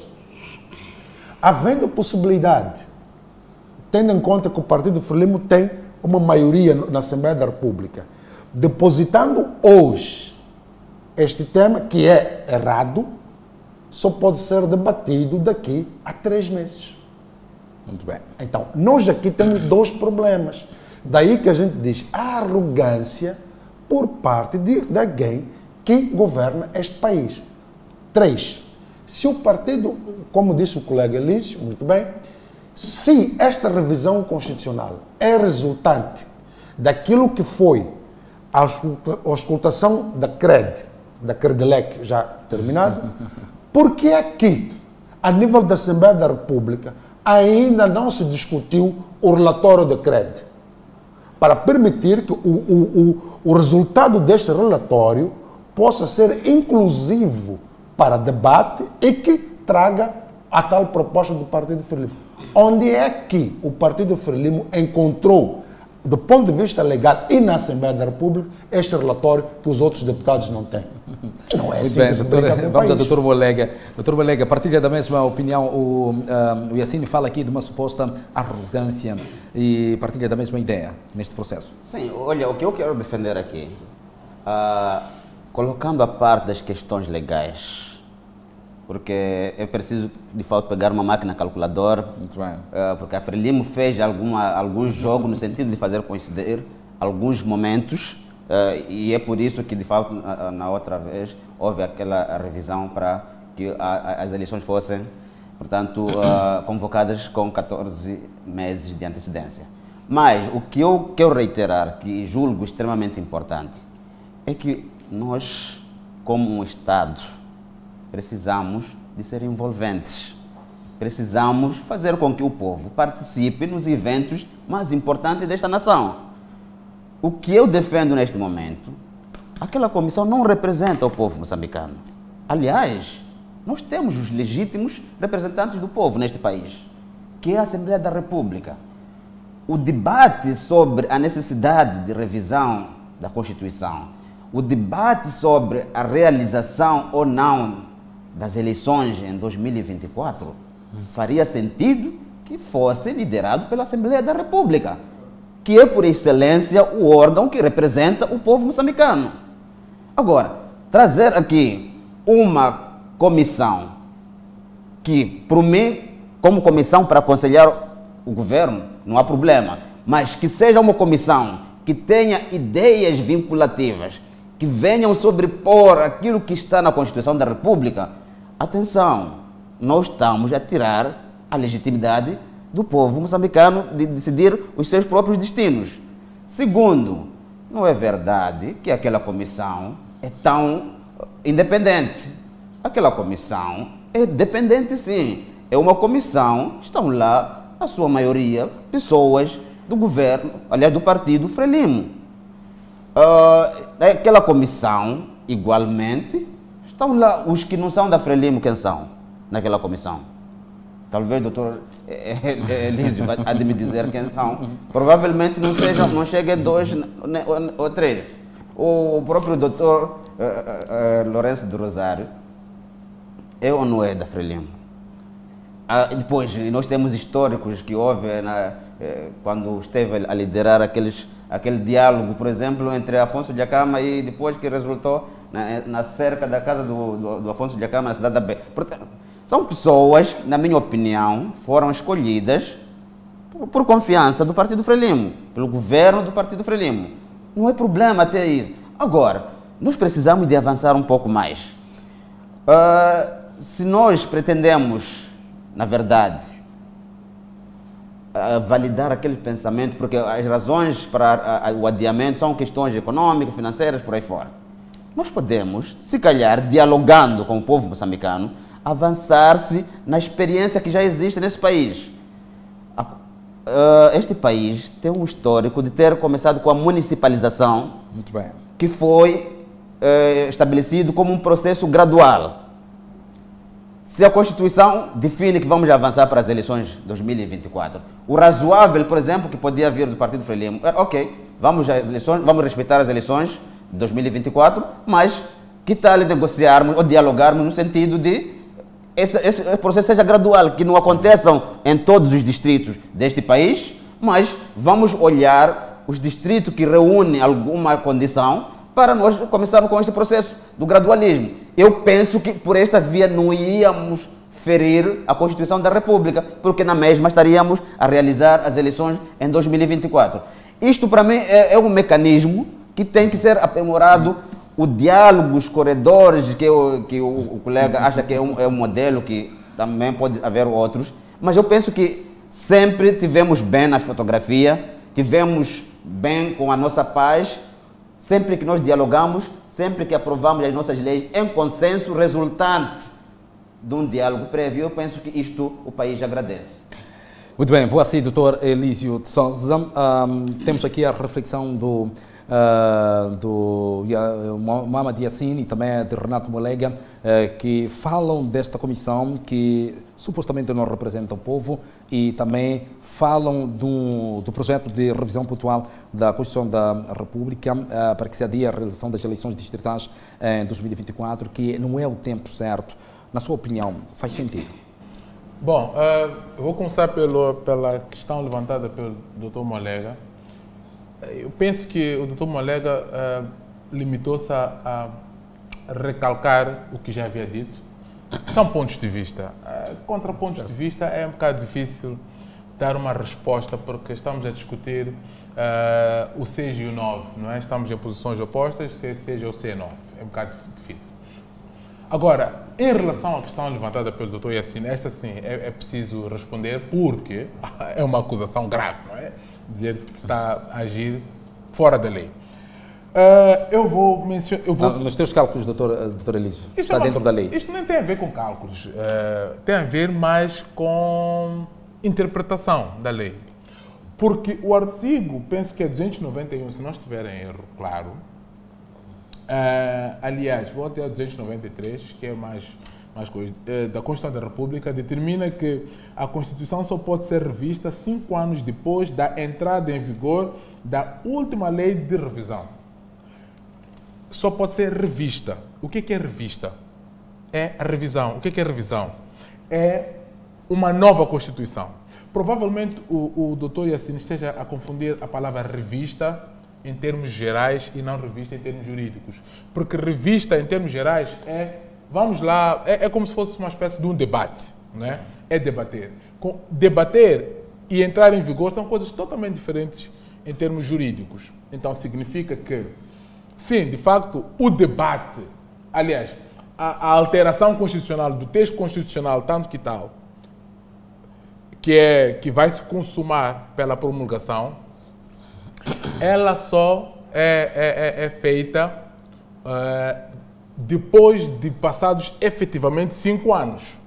Speaker 2: havendo possibilidade, tendo em conta que o Partido Frelimo tem uma maioria na Assembleia da República, depositando hoje este tema, que é errado, só pode ser debatido daqui a três meses.
Speaker 1: Muito bem.
Speaker 2: Então, nós aqui temos dois problemas. Daí que a gente diz a arrogância por parte de, de alguém que governa este país. Três, se o partido, como disse o colega Elísio, muito bem, se esta revisão constitucional é resultante daquilo que foi a auscultação da C R E D, da Credelec já terminado, porque aqui, a nível da Assembleia da República, ainda não se discutiu o relatório da C R E D, para permitir que o, o, o, o resultado deste relatório possa ser inclusivo para debate e que traga a tal proposta do Partido Frelimo. Onde é que o Partido Frelimo encontrou do ponto de vista legal e na Assembleia da República, este relatório que os outros deputados não têm. Não é assim
Speaker 1: bem,
Speaker 2: que se
Speaker 1: doutor,
Speaker 2: brinca com o
Speaker 1: vamos ao
Speaker 2: país.
Speaker 1: doutor Molega. doutor Molega, partilha da mesma opinião. O, um, o Yassine fala aqui de uma suposta arrogância e partilha da mesma ideia neste processo.
Speaker 3: Sim, olha, o que eu quero defender aqui, uh, colocando a parte das questões legais, porque é preciso, de fato, pegar uma máquina calculadora,
Speaker 1: Muito bem.
Speaker 3: Uh, porque a Frelimo fez alguma, algum jogo no sentido de fazer coincidir alguns momentos, uh, e é por isso que, de fato, na, na outra vez, houve aquela revisão para que a, a, as eleições fossem, portanto, uh, convocadas com catorze meses de antecedência. Mas o que eu quero reiterar, que julgo extremamente importante, é que nós, como um Estado, precisamos de ser envolventes. Precisamos fazer com que o povo participe nos eventos mais importantes desta nação. O que eu defendo neste momento, aquela comissão não representa o povo moçambicano. Aliás, nós temos os legítimos representantes do povo neste país, que é a Assembleia da República. O debate sobre a necessidade de revisão da Constituição, o debate sobre a realização ou não das eleições em dois mil e vinte e quatro, faria sentido que fosse liderado pela Assembleia da República, que é, por excelência, o órgão que representa o povo moçambicano. Agora, trazer aqui uma comissão que, por mim, como comissão para aconselhar o governo, não há problema, mas que seja uma comissão que tenha ideias vinculativas, que venham sobrepor aquilo que está na Constituição da República. Atenção, nós estamos a tirar a legitimidade do povo moçambicano de decidir os seus próprios destinos. Segundo, não é verdade que aquela comissão é tão independente. Aquela comissão é dependente, sim. É uma comissão, estão lá, a sua maioria, pessoas do governo, aliás, do partido Frelimo. Uh, aquela comissão, igualmente, estão lá os que não são da Frelimo, quem são naquela comissão? Talvez o doutor Elísio há de me dizer quem são. Provavelmente não, seja, não chegue a dois ou três. O próprio doutor uh, uh, uh, Lourenço do Rosário é ou não é da Frelimo? Ah, depois, nós temos históricos que houve na, eh, quando esteve a liderar aqueles, aquele diálogo, por exemplo, entre Afonso Dhlakama e depois que resultou na, na cerca da casa do, do, do Afonso Dhlakama na cidade da Bé. Portanto, são pessoas, na minha opinião, foram escolhidas por, por confiança do Partido Frelimo, pelo governo do Partido Frelimo. Não é problema até isso. Agora, nós precisamos de avançar um pouco mais. Uh, se nós pretendemos, na verdade, uh, validar aquele pensamento, porque as razões para uh, o adiamento são questões econômicas, financeiras, por aí fora. Nós podemos, se calhar, dialogando com o povo moçambicano, avançar-se na experiência que já existe nesse país. Uh, este país tem um histórico de ter começado com a municipalização,
Speaker 1: Muito bem.
Speaker 3: que foi uh, estabelecido como um processo gradual. Se a Constituição define que vamos avançar para as eleições de dois mil e vinte e quatro, o razoável, por exemplo, que podia vir do Partido Frelimo, é ok, vamos, às eleições, vamos respeitar as eleições de dois mil e vinte e quatro, mas que tal negociarmos ou dialogarmos no sentido de esse, esse processo seja gradual, que não aconteçam em todos os distritos deste país, mas vamos olhar os distritos que reúnem alguma condição para nós começarmos com este processo do gradualismo. Eu penso que por esta via não íamos ferir a Constituição da República, porque na mesma estaríamos a realizar as eleições em dois mil e vinte e quatro. Isto, para mim, é, é um mecanismo que tem que ser aprimorado. O diálogo, os corredores, que, o, que o, o colega acha que é um, é um modelo que também pode haver outros, mas eu penso que sempre tivemos bem na fotografia, tivemos bem com a nossa paz, sempre que nós dialogamos, sempre que aprovamos as nossas leis em consenso resultante de um diálogo prévio, eu penso que isto o país agradece.
Speaker 1: Muito bem, vou assim, doutor Elísio de Sousa. Um, temos aqui a reflexão do uh, do uh, Mohamed Yassin e também de Renato Molega, uh, que falam desta comissão que supostamente não representa o povo e também falam do, do projeto de revisão pontual da Constituição da República uh, para que se adie a realização das eleições distritais em dois mil e vinte e quatro, que não é o tempo certo. Na sua opinião, faz sentido?
Speaker 4: Bom, uh, eu vou começar pelo, pela questão levantada pelo doutor Molega. Eu penso que o doutor Molega uh, limitou-se a, a recalcar o que já havia dito. São pontos de vista. Uh, contra pontos certo. de vista é um bocado difícil dar uma resposta, porque estamos a discutir uh, o seis e o nove, não é? Estamos em posições opostas, C seis ou C nove. É um bocado difícil. Agora, em relação à questão levantada pelo doutor Yassin, esta sim é, é preciso responder, porque é uma acusação grave, não é? Dizer-se que está a agir fora da lei. Uh, eu vou mencionar... Eu vou...
Speaker 1: Ah, nos teus cálculos, doutor, doutor Elísio, está
Speaker 4: é uma,
Speaker 1: dentro da lei?
Speaker 4: Isto nem tem a ver com cálculos, uh, tem a ver mais com interpretação da lei. Porque o artigo, penso que é duzentos e noventa e um, se não estiver em erro, claro. Uh, aliás, vou até a duzentos e noventa e três, que é mais, mais coisa, uh, da Constituição da República, determina que a Constituição só pode ser revista cinco anos depois da entrada em vigor da última lei de revisão. Só pode ser revista. O que é revista? É a revisão. O que é revisão? É uma nova Constituição. Provavelmente o, o doutor Yassin esteja a confundir a palavra revista em termos gerais e não revista em termos jurídicos. Porque revista em termos gerais é, vamos lá, é, é como se fosse uma espécie de um debate, né? É debater. Com, debater e entrar em vigor são coisas totalmente diferentes em termos jurídicos. Então significa que, sim, de facto, o debate, aliás, a, a alteração constitucional do texto constitucional, tanto que tal, que, é, que vai se consumar pela promulgação, ela só é, é, é feita uh, depois de passados efetivamente cinco anos.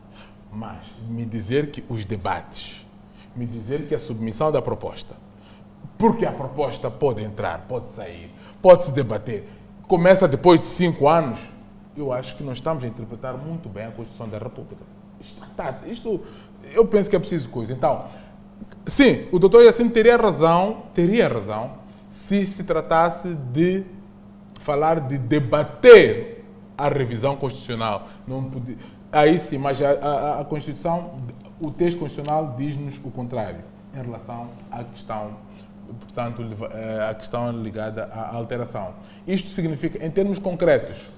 Speaker 4: Mas me dizer que os debates, me dizer que a submissão da proposta, porque a proposta pode entrar, pode sair, pode se debater, começa depois de cinco anos, eu acho que nós estamos a interpretar muito bem a Constituição da República. Isto, tá, isto eu penso que é preciso coisa. Então, sim, o doutor Yassin teria razão, teria razão, se se tratasse de falar de debater a revisão constitucional. Não podia, aí sim, mas a, a, a Constituição, o texto constitucional diz-nos o contrário, em relação à questão, portanto, a questão ligada à alteração. Isto significa, em termos concretos,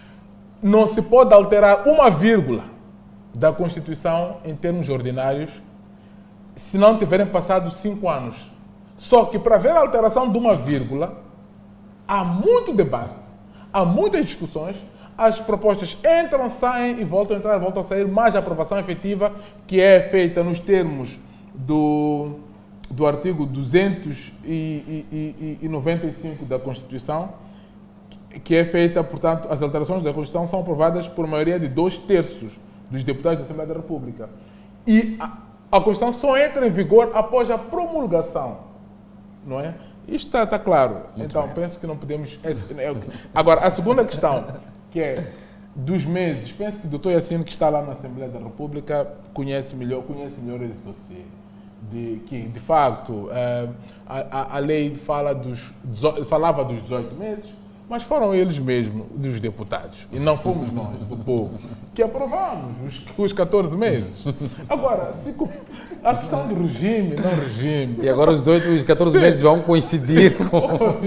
Speaker 4: não se pode alterar uma vírgula da Constituição em termos ordinários se não tiverem passado cinco anos. Só que para ver a alteração de uma vírgula, há muito debate, há muitas discussões, as propostas entram, saem e voltam a entrar, voltam a sair, mas a aprovação efetiva, que é feita nos termos do, do artigo duzentos e noventa e cinco da Constituição, que é feita, portanto, as alterações da Constituição são aprovadas por maioria de dois terços dos deputados da Assembleia da República. E a, a Constituição só entra em vigor após a promulgação, não é? Isto está, está claro. Muito então, bem. Penso que não podemos... Agora, a segunda questão, que é dos meses, penso que o doutor Yassin, que está lá na Assembleia da República, conhece melhor, conhece melhor esse dossiê. De, que, de facto, a, a, a lei fala dos, falava dos dezoito meses, mas foram eles mesmos, dos deputados, e não fomos nós, do povo, que aprovamos os, os catorze meses. Agora, se, a questão do regime, não regime...
Speaker 1: E agora os dois, os catorze Sim. meses vão coincidir com...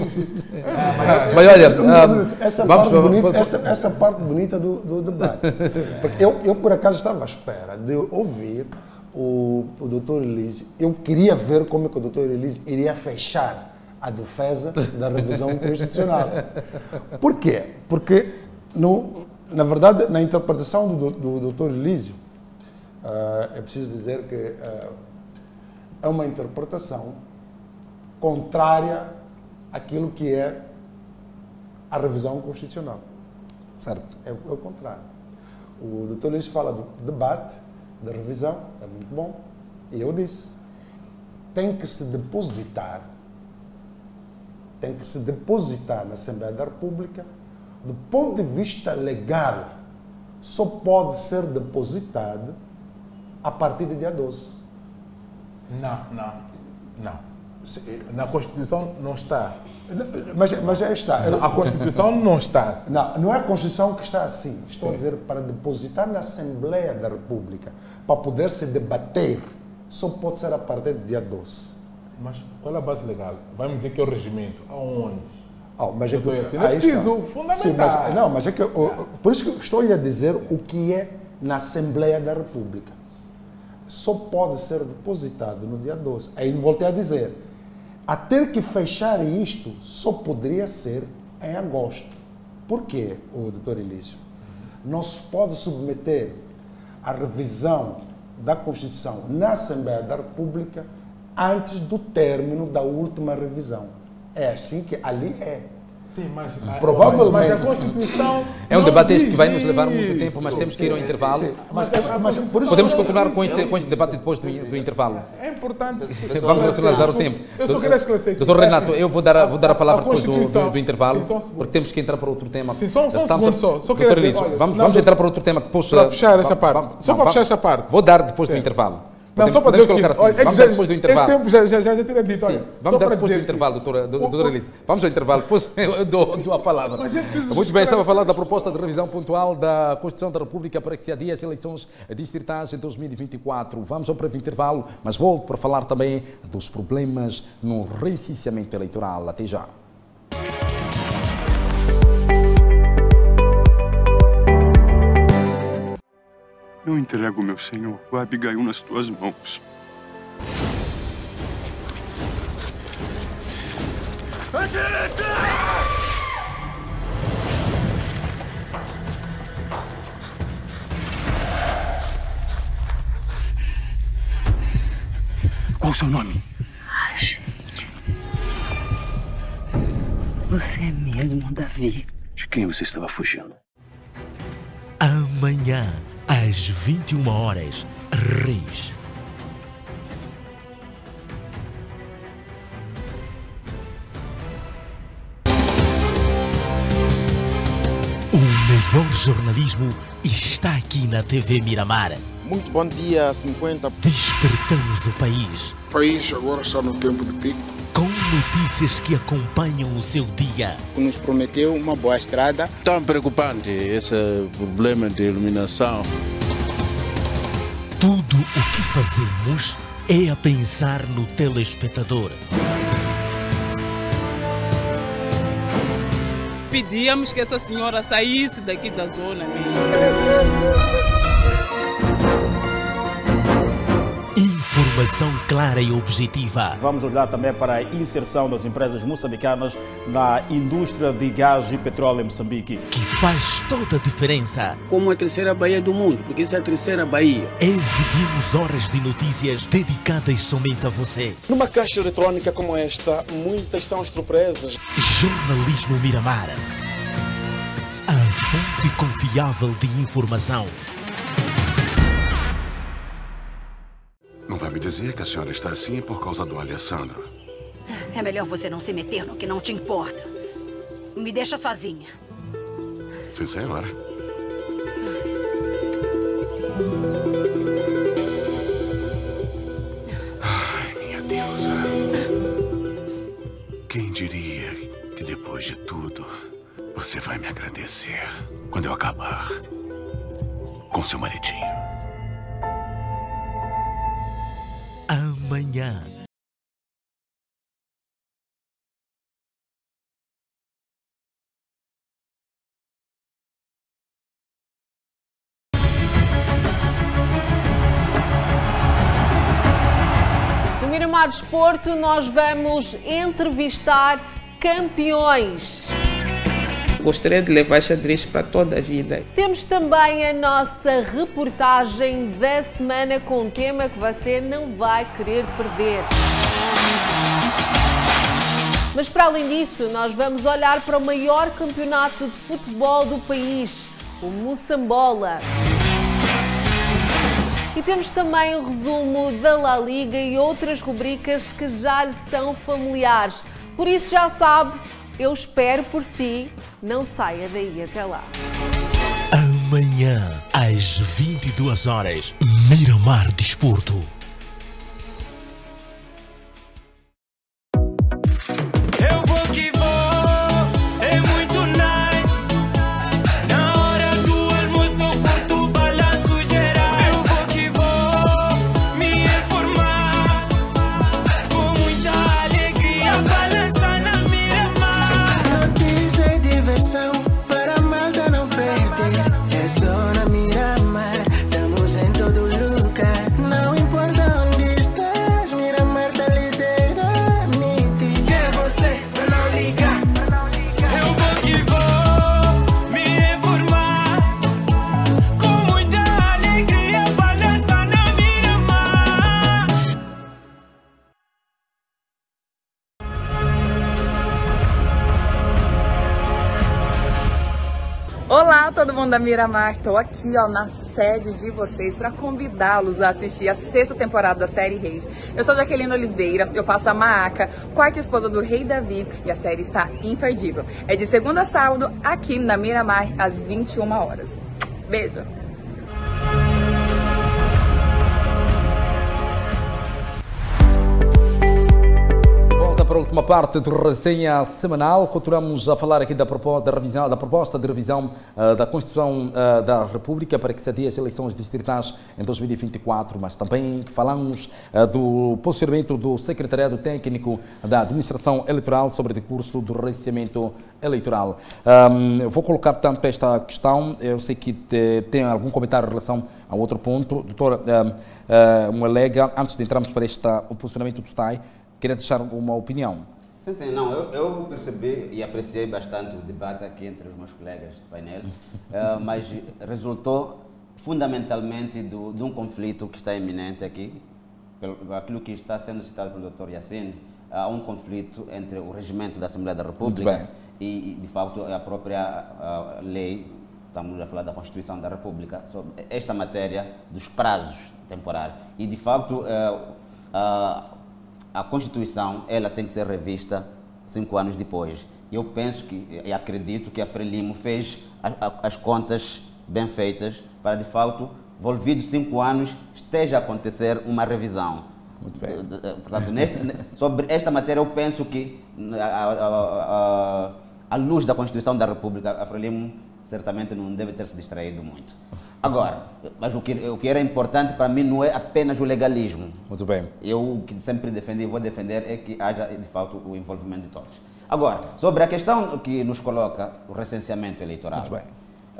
Speaker 1: ah, mas olha... Ah,
Speaker 2: essa,
Speaker 1: vamos,
Speaker 2: parte bonita, vamos, essa, essa parte bonita do, do debate. Porque eu, eu, por acaso, estava à espera de ouvir o, o doutor Elísio. Eu queria ver como é que o doutor Elísio iria fechar a defesa da revisão constitucional. Por quê? Porque, no, na verdade, na interpretação do, do doutor Elísio, uh, é preciso dizer que uh, é uma interpretação contrária àquilo que é a revisão constitucional. Certo? É, é o contrário. O doutor Elísio fala do debate, da revisão, é muito bom, e eu disse, tem que se depositar tem que se depositar na Assembleia da República. Do ponto de vista legal, só pode ser depositado a partir do dia doze.
Speaker 4: Não, não, não. Na Constituição não está.
Speaker 2: Mas, mas já está.
Speaker 4: A Constituição não está.
Speaker 2: Não, não é a Constituição que está assim. Estou Sim. a dizer, para depositar na Assembleia da República, para poder se debater, só pode ser a partir do dia doze.
Speaker 4: Mas qual é a base legal? Vai me dizer que é o regimento. Aonde?
Speaker 2: Oh, mas é que,
Speaker 4: assim, não é preciso, fundamental.
Speaker 2: Sim, mas, não, mas é que, oh, por isso que estou-lhe a dizer o que é na Assembleia da República. Só pode ser depositado no dia doze. Aí voltei a dizer, a ter que fechar isto só poderia ser em agosto. Por quê, o doutor Elísio? Não se pode submeter a revisão da Constituição na Assembleia da República antes do término da última revisão. É assim que ali é.
Speaker 4: Sim, mas,
Speaker 2: provavelmente,
Speaker 4: mas a Constituição
Speaker 1: é um debate este que vai nos levar muito tempo, mas sim, temos que ir ao sim, intervalo. Sim, sim. Mas, mas, mas, podemos continuar com este, com este debate depois do, do intervalo.
Speaker 4: É importante.
Speaker 1: Vamos racionalizar o tempo.
Speaker 4: Eu só queria esclarecer.
Speaker 1: Doutor Renato, eu vou dar a, vou dar a palavra a depois do, do, do intervalo, sim, porque temos que entrar para outro tema.
Speaker 4: Sim, só, só um segundo só. só
Speaker 1: doutor Elísio, vamos, vamos entrar para outro tema depois.
Speaker 4: Para fechar essa parte. Só para fechar essa parte.
Speaker 1: Vou dar depois do intervalo.
Speaker 4: Não,
Speaker 1: podemos,
Speaker 4: só para dizer
Speaker 1: colocar assim.
Speaker 4: Olha,
Speaker 1: Vamos
Speaker 4: já,
Speaker 1: dar depois do intervalo.
Speaker 4: Esse tempo já, já, já, já tinha dito.
Speaker 1: Sim, vamos dar depois do intervalo, doutora, doutora Elísio. Vamos ao intervalo, depois eu dou, dou a palavra. Muito bem, estava a falar da proposta de revisão pontual da Constituição da República para que se adie as eleições distritais em dois mil e vinte e quatro. Vamos ao breve intervalo, mas volto para falar também dos problemas no recenseamento eleitoral. Até já.
Speaker 14: Eu entrego, meu senhor, o Abigail nas tuas mãos.
Speaker 15: À direita!
Speaker 14: Qual o seu nome?
Speaker 11: Você é mesmo Davi?
Speaker 14: De quem você estava fugindo?
Speaker 7: Amanhã, às vinte e uma horas, Reis. O melhor jornalismo está aqui na T V Miramar.
Speaker 16: Muito bom dia, cinquenta.
Speaker 7: Despertamos o país.
Speaker 16: O país agora está no tempo de pico.
Speaker 7: Com notícias que acompanham o seu dia.
Speaker 16: Nos prometeu uma boa estrada.
Speaker 17: Tão preocupante esse problema de iluminação.
Speaker 7: Tudo o que fazemos é a pensar no telespectador.
Speaker 9: Pedíamos que essa senhora saísse daqui da zona.
Speaker 7: Informação clara e objetiva.
Speaker 18: Vamos olhar também para a inserção das empresas moçambicanas na indústria de gás e petróleo em Moçambique.
Speaker 7: Que faz toda a diferença.
Speaker 9: Como a terceira Bahia do mundo, porque isso é a terceira Bahia.
Speaker 7: Exibimos horas de notícias dedicadas somente a você.
Speaker 19: Numa caixa eletrônica como esta, muitas são as surpresas.
Speaker 7: Jornalismo Miramar. A fonte confiável de informação.
Speaker 14: Não vai me dizer que a senhora está assim por causa do Alessandro?
Speaker 11: É melhor você não se meter no que não te importa. Me deixa sozinha.
Speaker 14: Sim, senhora. Ai, minha deusa. Quem diria que depois de tudo, você vai me agradecer quando eu acabar com seu maridinho.
Speaker 7: Amanhã.
Speaker 8: No Miramar Desporto, nós vamos entrevistar campeões.
Speaker 9: Gostaria de levar xadrez para toda a vida.
Speaker 8: Temos também a nossa reportagem da semana com um tema que você não vai querer perder. Mas para além disso, nós vamos olhar para o maior campeonato de futebol do país, o Moçambola. E temos também o resumo da La Liga e outras rubricas que já lhe são familiares. Por isso já sabe, eu espero por si, não saia daí até lá.
Speaker 7: Amanhã, às vinte e duas horas, Miramar Desporto.
Speaker 15: Eu vou que vou, é muito nice. Na hora do almoço eu curto o balanço geral. Eu vou que vou me informar com muita alegria, balançar na Miramar.
Speaker 20: Notícia e diversão para a malta não perder. É só na Miramar, estamos em todo lugar. Não importa onde estás, Miramar tá liderando.
Speaker 15: Quer você pra não ligar? Eu vou que vou me informar com muita alegria, balançar na Miramar.
Speaker 21: Olá, todo mundo da Miramar. Estou aqui ó, na sede de vocês para convidá-los a assistir a sexta temporada da série Reis. Eu sou Jaqueline Oliveira, eu faço a Maaca, quarta esposa do Rei Davi, e a série está imperdível. É de segunda a sábado, aqui na Miramar, às vinte e uma horas. Beijo!
Speaker 1: Para a última parte de resenha semanal, continuamos a falar aqui da proposta, da revisão, da proposta de revisão uh, da Constituição uh, da República para que se adie as eleições distritais em dois mil e vinte e quatro, mas também que falamos uh, do posicionamento do Secretariado Técnico da Administração Eleitoral sobre o decurso do recenseamento eleitoral. Um, eu vou colocar tanto esta questão, eu sei que te, tem algum comentário em relação a outro ponto. Doutora uh, uh, Molega, antes de entrarmos para este o posicionamento do S T A I, queria deixar uma opinião.
Speaker 3: Sim, sim, não, eu, eu percebi e apreciei bastante o debate aqui entre os meus colegas de painel, uh, mas resultou fundamentalmente do, de um conflito que está iminente aqui, pelo, aquilo que está sendo citado pelo doutor Yacine, há um conflito entre o regimento da Assembleia da República e, e, de facto, a própria a, a lei, estamos a falar da Constituição da República, sobre esta matéria dos prazos temporários. E, de facto, uh, uh, a Constituição ela tem que ser revista cinco anos depois. Eu penso que, e acredito que a Frelimo fez a, a, as contas bem feitas para, de fato, envolvidos cinco anos, esteja a acontecer uma revisão.
Speaker 1: Muito bem.
Speaker 3: Portanto, neste, sobre esta matéria, eu penso que, a, a, a, a luz da Constituição da República, a Frelimo certamente não deve ter se distraído muito. Agora, mas o que, o que era importante para mim não é apenas o legalismo.
Speaker 1: Muito bem.
Speaker 3: Eu o que sempre defendi e vou defender é que haja, de fato, o envolvimento de todos. Agora, sobre a questão que nos coloca o recenseamento eleitoral.
Speaker 1: Muito bem.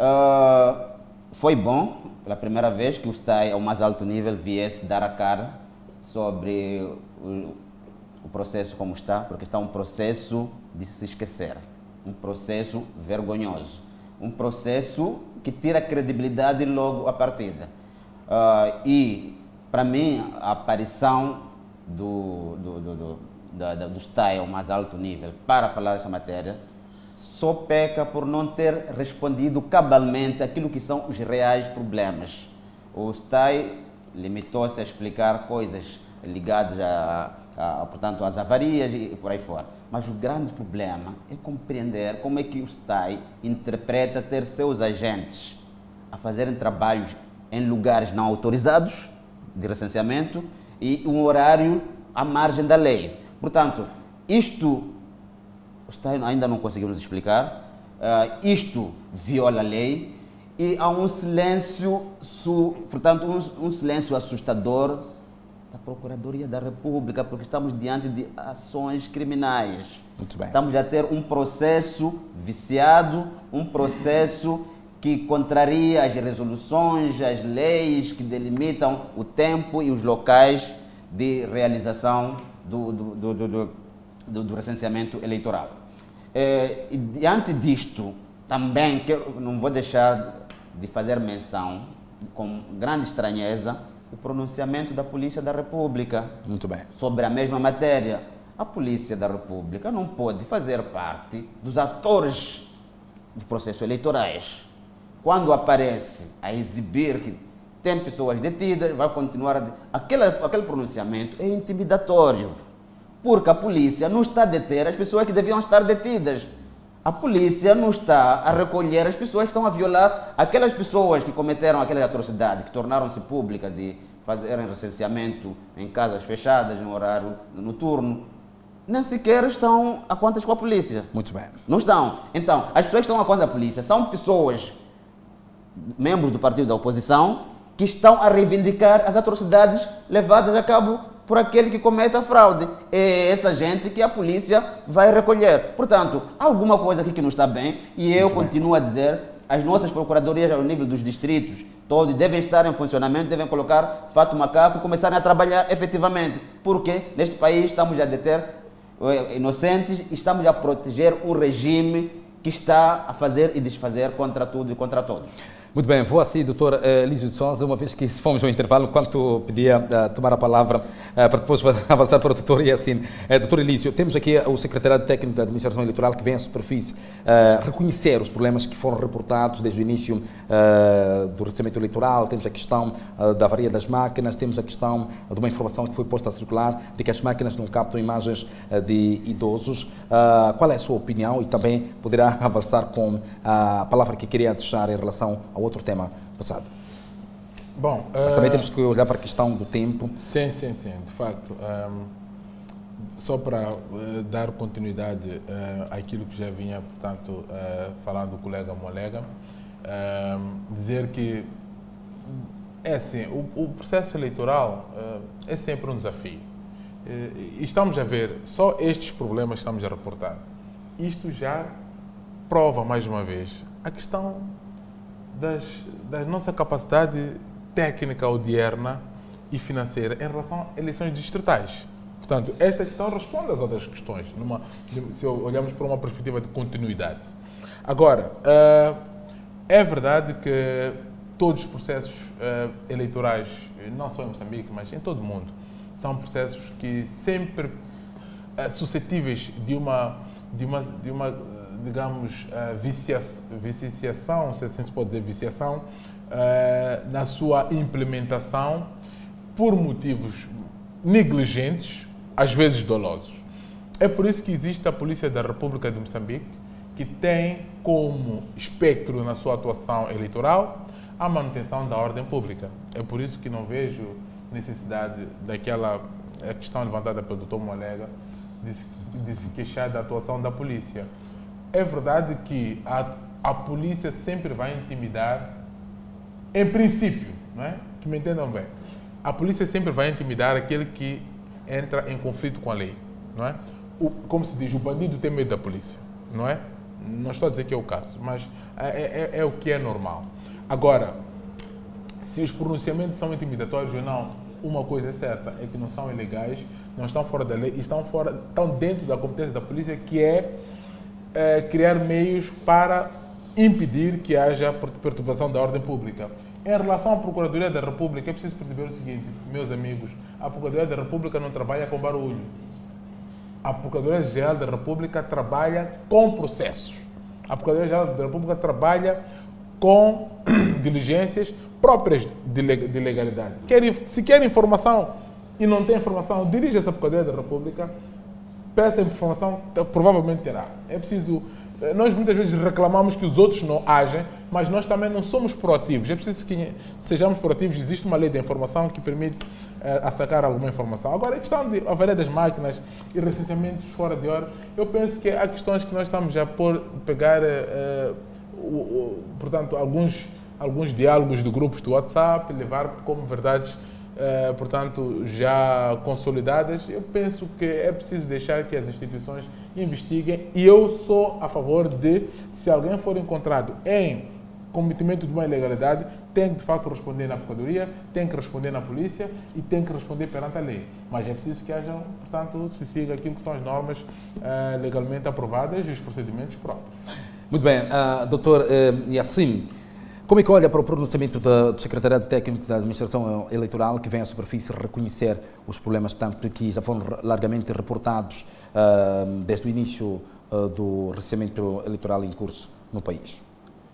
Speaker 3: Uh, foi bom, pela primeira vez, que o S T A I, ao mais alto nível, viesse dar a cara sobre o, o processo como está, porque está um processo de se esquecer, um processo vergonhoso, um processo que tira a credibilidade logo à partida. Uh, e, para mim, a aparição do, do, do, do, da, do S T A I ao mais alto nível para falar essa matéria só peca por não ter respondido cabalmente aquilo que são os reais problemas. O S T A I limitou-se a explicar coisas ligadas a, a, a, portanto, às avarias e por aí fora. Mas o grande problema é compreender como é que o S T A I interpreta ter seus agentes a fazerem trabalhos em lugares não autorizados de recenseamento e um horário à margem da lei. Portanto, isto o S T A I ainda não conseguimos explicar, uh, isto viola a lei e há um silêncio, su, portanto, um, um silêncio assustador da Procuradoria da República, porque estamos diante de ações criminais.
Speaker 1: Muito bem.
Speaker 3: Estamos a ter um processo viciado, um processo que contraria as resoluções, as leis que delimitam o tempo e os locais de realização do, do, do, do, do, do recenseamento eleitoral. É, e diante disto, também quero, não vou deixar de fazer menção, com grande estranheza, o pronunciamento da Polícia da República.
Speaker 1: Muito bem.
Speaker 3: Sobre a mesma matéria. A Polícia da República não pode fazer parte dos atores de processos eleitorais. Quando aparece a exibir que tem pessoas detidas, vai continuar a... Aquele, aquele pronunciamento é intimidatório. Porque a polícia não está a deter as pessoas que deviam estar detidas. A polícia não está a recolher as pessoas que estão a violar aquelas pessoas que cometeram aquela atrocidade, que tornaram-se públicas de fazerem recenseamento em casas fechadas no horário noturno. Nem sequer estão a contas com a polícia.
Speaker 1: Muito bem.
Speaker 3: Não estão. Então, as pessoas que estão a conta da polícia são pessoas, membros do partido da oposição, que estão a reivindicar as atrocidades levadas a cabo por aquele que comete a fraude. É essa gente que a polícia vai recolher. Portanto, há alguma coisa aqui que não está bem e eu Muito continuo bem. a dizer, as nossas procuradorias ao nível dos distritos, todos devem estar em funcionamento, devem colocar fato macaco e começarem a trabalhar efetivamente. Porque neste país estamos a deter inocentes, estamos a proteger um regime que está a fazer e desfazer contra tudo e contra todos.
Speaker 1: Muito bem, vou assim, doutor Elísio de Sousa, uma vez que fomos ao intervalo, enquanto pedia uh, tomar a palavra uh, para depois avançar para o doutor Yacine. Uh, doutor Elísio, temos aqui o secretariado técnico da Administração Eleitoral que vem à superfície uh, reconhecer os problemas que foram reportados desde o início uh, do recenseamento eleitoral. Temos a questão uh, da avaria das máquinas, temos a questão de uma informação que foi posta a circular de que as máquinas não captam imagens uh, de idosos. Uh, qual é a sua opinião? E também poderá avançar com a palavra que queria deixar em relação ao outro tema passado.
Speaker 4: Bom,
Speaker 1: mas também
Speaker 4: uh,
Speaker 1: temos que olhar para a questão do tempo.
Speaker 4: Sim, sim, sim, de facto. Um, só para uh, dar continuidade uh, àquilo que já vinha, portanto, uh, falando do colega Molega, uh, dizer que é assim, o, o processo eleitoral uh, é sempre um desafio. Uh, estamos a ver, só estes problemas que estamos a reportar. Isto já prova, mais uma vez, a questão Das, da nossa capacidade técnica odierna e financeira em relação a eleições distritais. Portanto, esta questão responde às outras questões, numa, se olharmos por uma perspectiva de continuidade. Agora, uh, é verdade que todos os processos uh, eleitorais, não só em Moçambique, mas em todo o mundo, são processos que sempre uh, suscetíveis de uma, de uma, de uma digamos, uh, viciação, viciação, não sei se se pode dizer viciação, uh, na sua implementação por motivos negligentes, às vezes dolosos. É por isso que existe a Polícia da República de Moçambique, que tem como espectro na sua atuação eleitoral a manutenção da ordem pública. É por isso que não vejo necessidade daquela a questão levantada pelo doutor Molega de se, de se queixar da atuação da polícia. É verdade que a, a polícia sempre vai intimidar, em princípio, não é? Que me entendam bem, a polícia sempre vai intimidar aquele que entra em conflito com a lei, não é? O, como se diz, o bandido tem medo da polícia, não é? Não estou a dizer que é o caso, mas é, é, é o que é normal. Agora, se os pronunciamentos são intimidatórios ou não, uma coisa é certa, é que não são ilegais, não estão fora da lei, estão, fora, estão dentro da competência da polícia, que é É, criar meios para impedir que haja perturbação da ordem pública. Em relação à Procuradoria da República, é preciso perceber o seguinte, meus amigos, a Procuradoria da República não trabalha com barulho. A Procuradoria-Geral da República trabalha com processos. A Procuradoria-Geral da República trabalha com diligências próprias de legalidade. Se quer informação e não tem informação, dirija-se à Procuradoria da República, peça informação, provavelmente terá. É preciso... Nós muitas vezes reclamamos que os outros não agem, mas nós também não somos proativos. É preciso que sejamos proativos. Existe uma lei da informação que permite uh, sacar alguma informação. Agora, a questão de avaria das máquinas e recenseamentos fora de hora, eu penso que há questões que nós estamos a por pegar, uh, uh, uh, portanto, alguns, alguns diálogos de grupos do WhatsApp, levar como verdades Uh, portanto, já consolidadas. Eu penso que é preciso deixar que as instituições investiguem e eu sou a favor de, se alguém for encontrado em cometimento de uma ilegalidade, tem que de facto responder na Procuradoria, tem que responder na Polícia e tem que responder perante a lei. Mas é preciso que haja, portanto, se siga aquilo que são as normas uh, legalmente aprovadas e os procedimentos próprios.
Speaker 1: Muito bem, uh, doutor uh, Yacine, como é que olha para o pronunciamento do Secretariado Técnico da Administração Eleitoral, que vem à superfície reconhecer os problemas, tanto que já foram largamente reportados uh, desde o início uh, do recenseamento eleitoral em curso no país?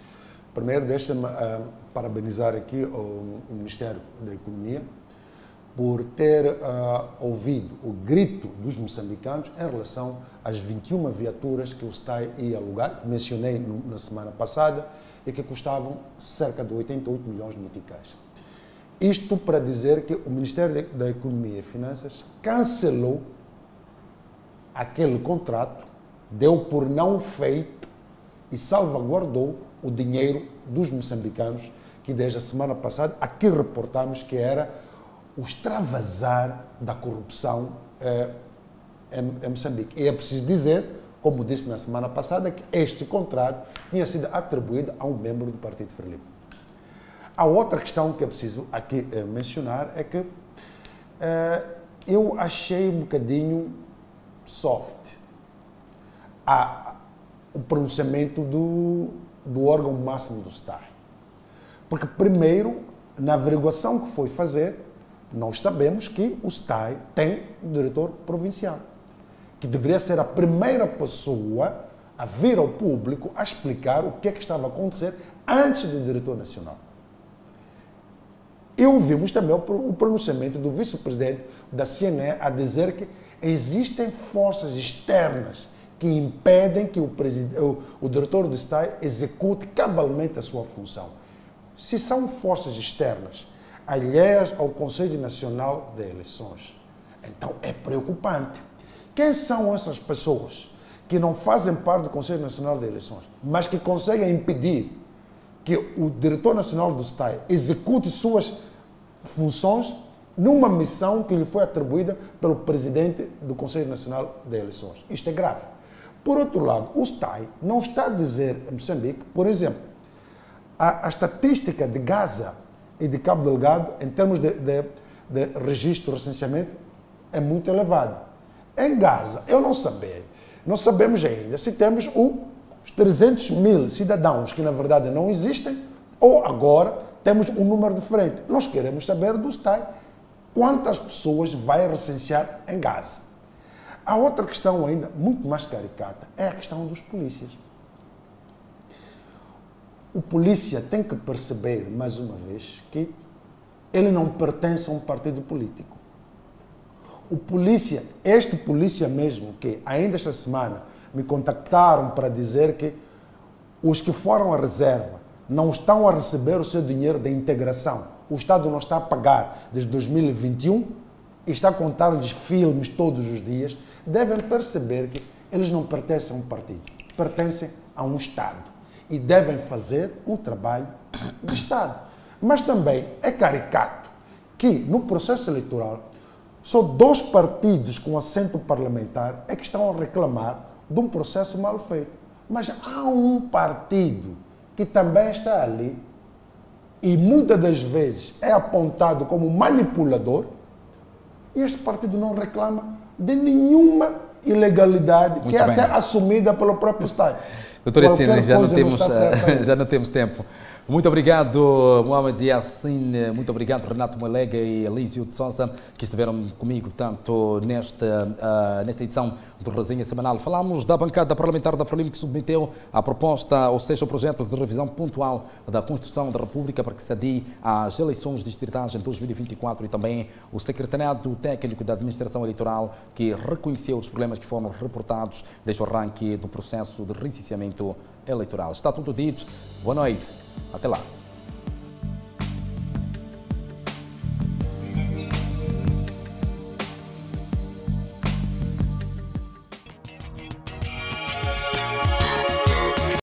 Speaker 2: Primeiro, deixa-me uh, parabenizar aqui o Ministério da Economia por ter uh, ouvido o grito dos moçambicanos em relação às vinte e uma viaturas que o S T A I ia alugar, que mencionei no, na semana passada, e que custavam cerca de oitenta e oito milhões de meticais. Isto para dizer que o Ministério da Economia e Finanças cancelou aquele contrato, deu por não feito e salvaguardou o dinheiro dos moçambicanos, que desde a semana passada aqui reportamos que era o extravasar da corrupção eh, em, em Moçambique. E é preciso dizer, como disse na semana passada, que este contrato tinha sido atribuído a um membro do Partido Frelimo. A outra questão que é preciso aqui eh, mencionar é que eh, eu achei um bocadinho soft a, o pronunciamento do, do órgão máximo do S T A I. Porque, primeiro, na averiguação que foi fazer, nós sabemos que o S T A I tem um diretor provincial, que deveria ser a primeira pessoa a vir ao público a explicar o que é que estava a acontecer antes do diretor nacional. E ouvimos também o pronunciamento do vice-presidente da C N E a dizer que existem forças externas que impedem que o, o, o diretor do S T A I execute cabalmente a sua função. Se são forças externas alheias ao Conselho Nacional de Eleições, então é preocupante. Quem são essas pessoas que não fazem parte do Conselho Nacional de Eleições, mas que conseguem impedir que o diretor nacional do S T A I execute suas funções numa missão que lhe foi atribuída pelo presidente do Conselho Nacional de Eleições? Isto é grave. Por outro lado, o S T A I não está a dizer em Moçambique, por exemplo, a, a estatística de Gaza e de Cabo Delgado, em termos de, de, de registro, recenseamento, é muito elevado. Em Gaza, eu não sabia, não sabemos ainda se temos os trezentos mil cidadãos que na verdade não existem, ou agora temos um número diferente. Nós queremos saber do S T A I quantas pessoas vai recensear em Gaza. A outra questão ainda, muito mais caricata, é a questão dos polícias. O polícia tem que perceber, mais uma vez, que ele não pertence a um partido político. O polícia, este polícia mesmo, que ainda esta semana me contactaram para dizer que os que foram à reserva não estão a receber o seu dinheiro de integração. O Estado não está a pagar desde dois mil e vinte e um e está a contar-lhes filmes todos os dias. Devem perceber que eles não pertencem a um partido, pertencem a um Estado e devem fazer um trabalho de Estado. Mas também é caricato que no processo eleitoral só dois partidos com assento parlamentar é que estão a reclamar de um processo mal feito. Mas há um partido que também está ali e muitas das vezes é apontado como manipulador, e este partido não reclama de nenhuma ilegalidade Muito que é bem. até assumida pelo próprio Estado.
Speaker 1: Doutor Yassine, já não temos, não já não temos tempo. Muito obrigado, Mohamed Yassine, muito obrigado, Renato Molega e Elísio de Sousa, que estiveram comigo, tanto nesta, uh, nesta edição do Resenha Semanal. Falámos da bancada parlamentar da Frelimo, que submeteu a proposta, ou seja, o projeto de revisão pontual da Constituição da República para que se adie às eleições distritais em dois mil e vinte e quatro, e também o Secretariado Técnico da Administração Eleitoral, que reconheceu os problemas que foram reportados desde o arranque do processo de recenseamento eleitoral. Está tudo dito. Boa noite. Até lá.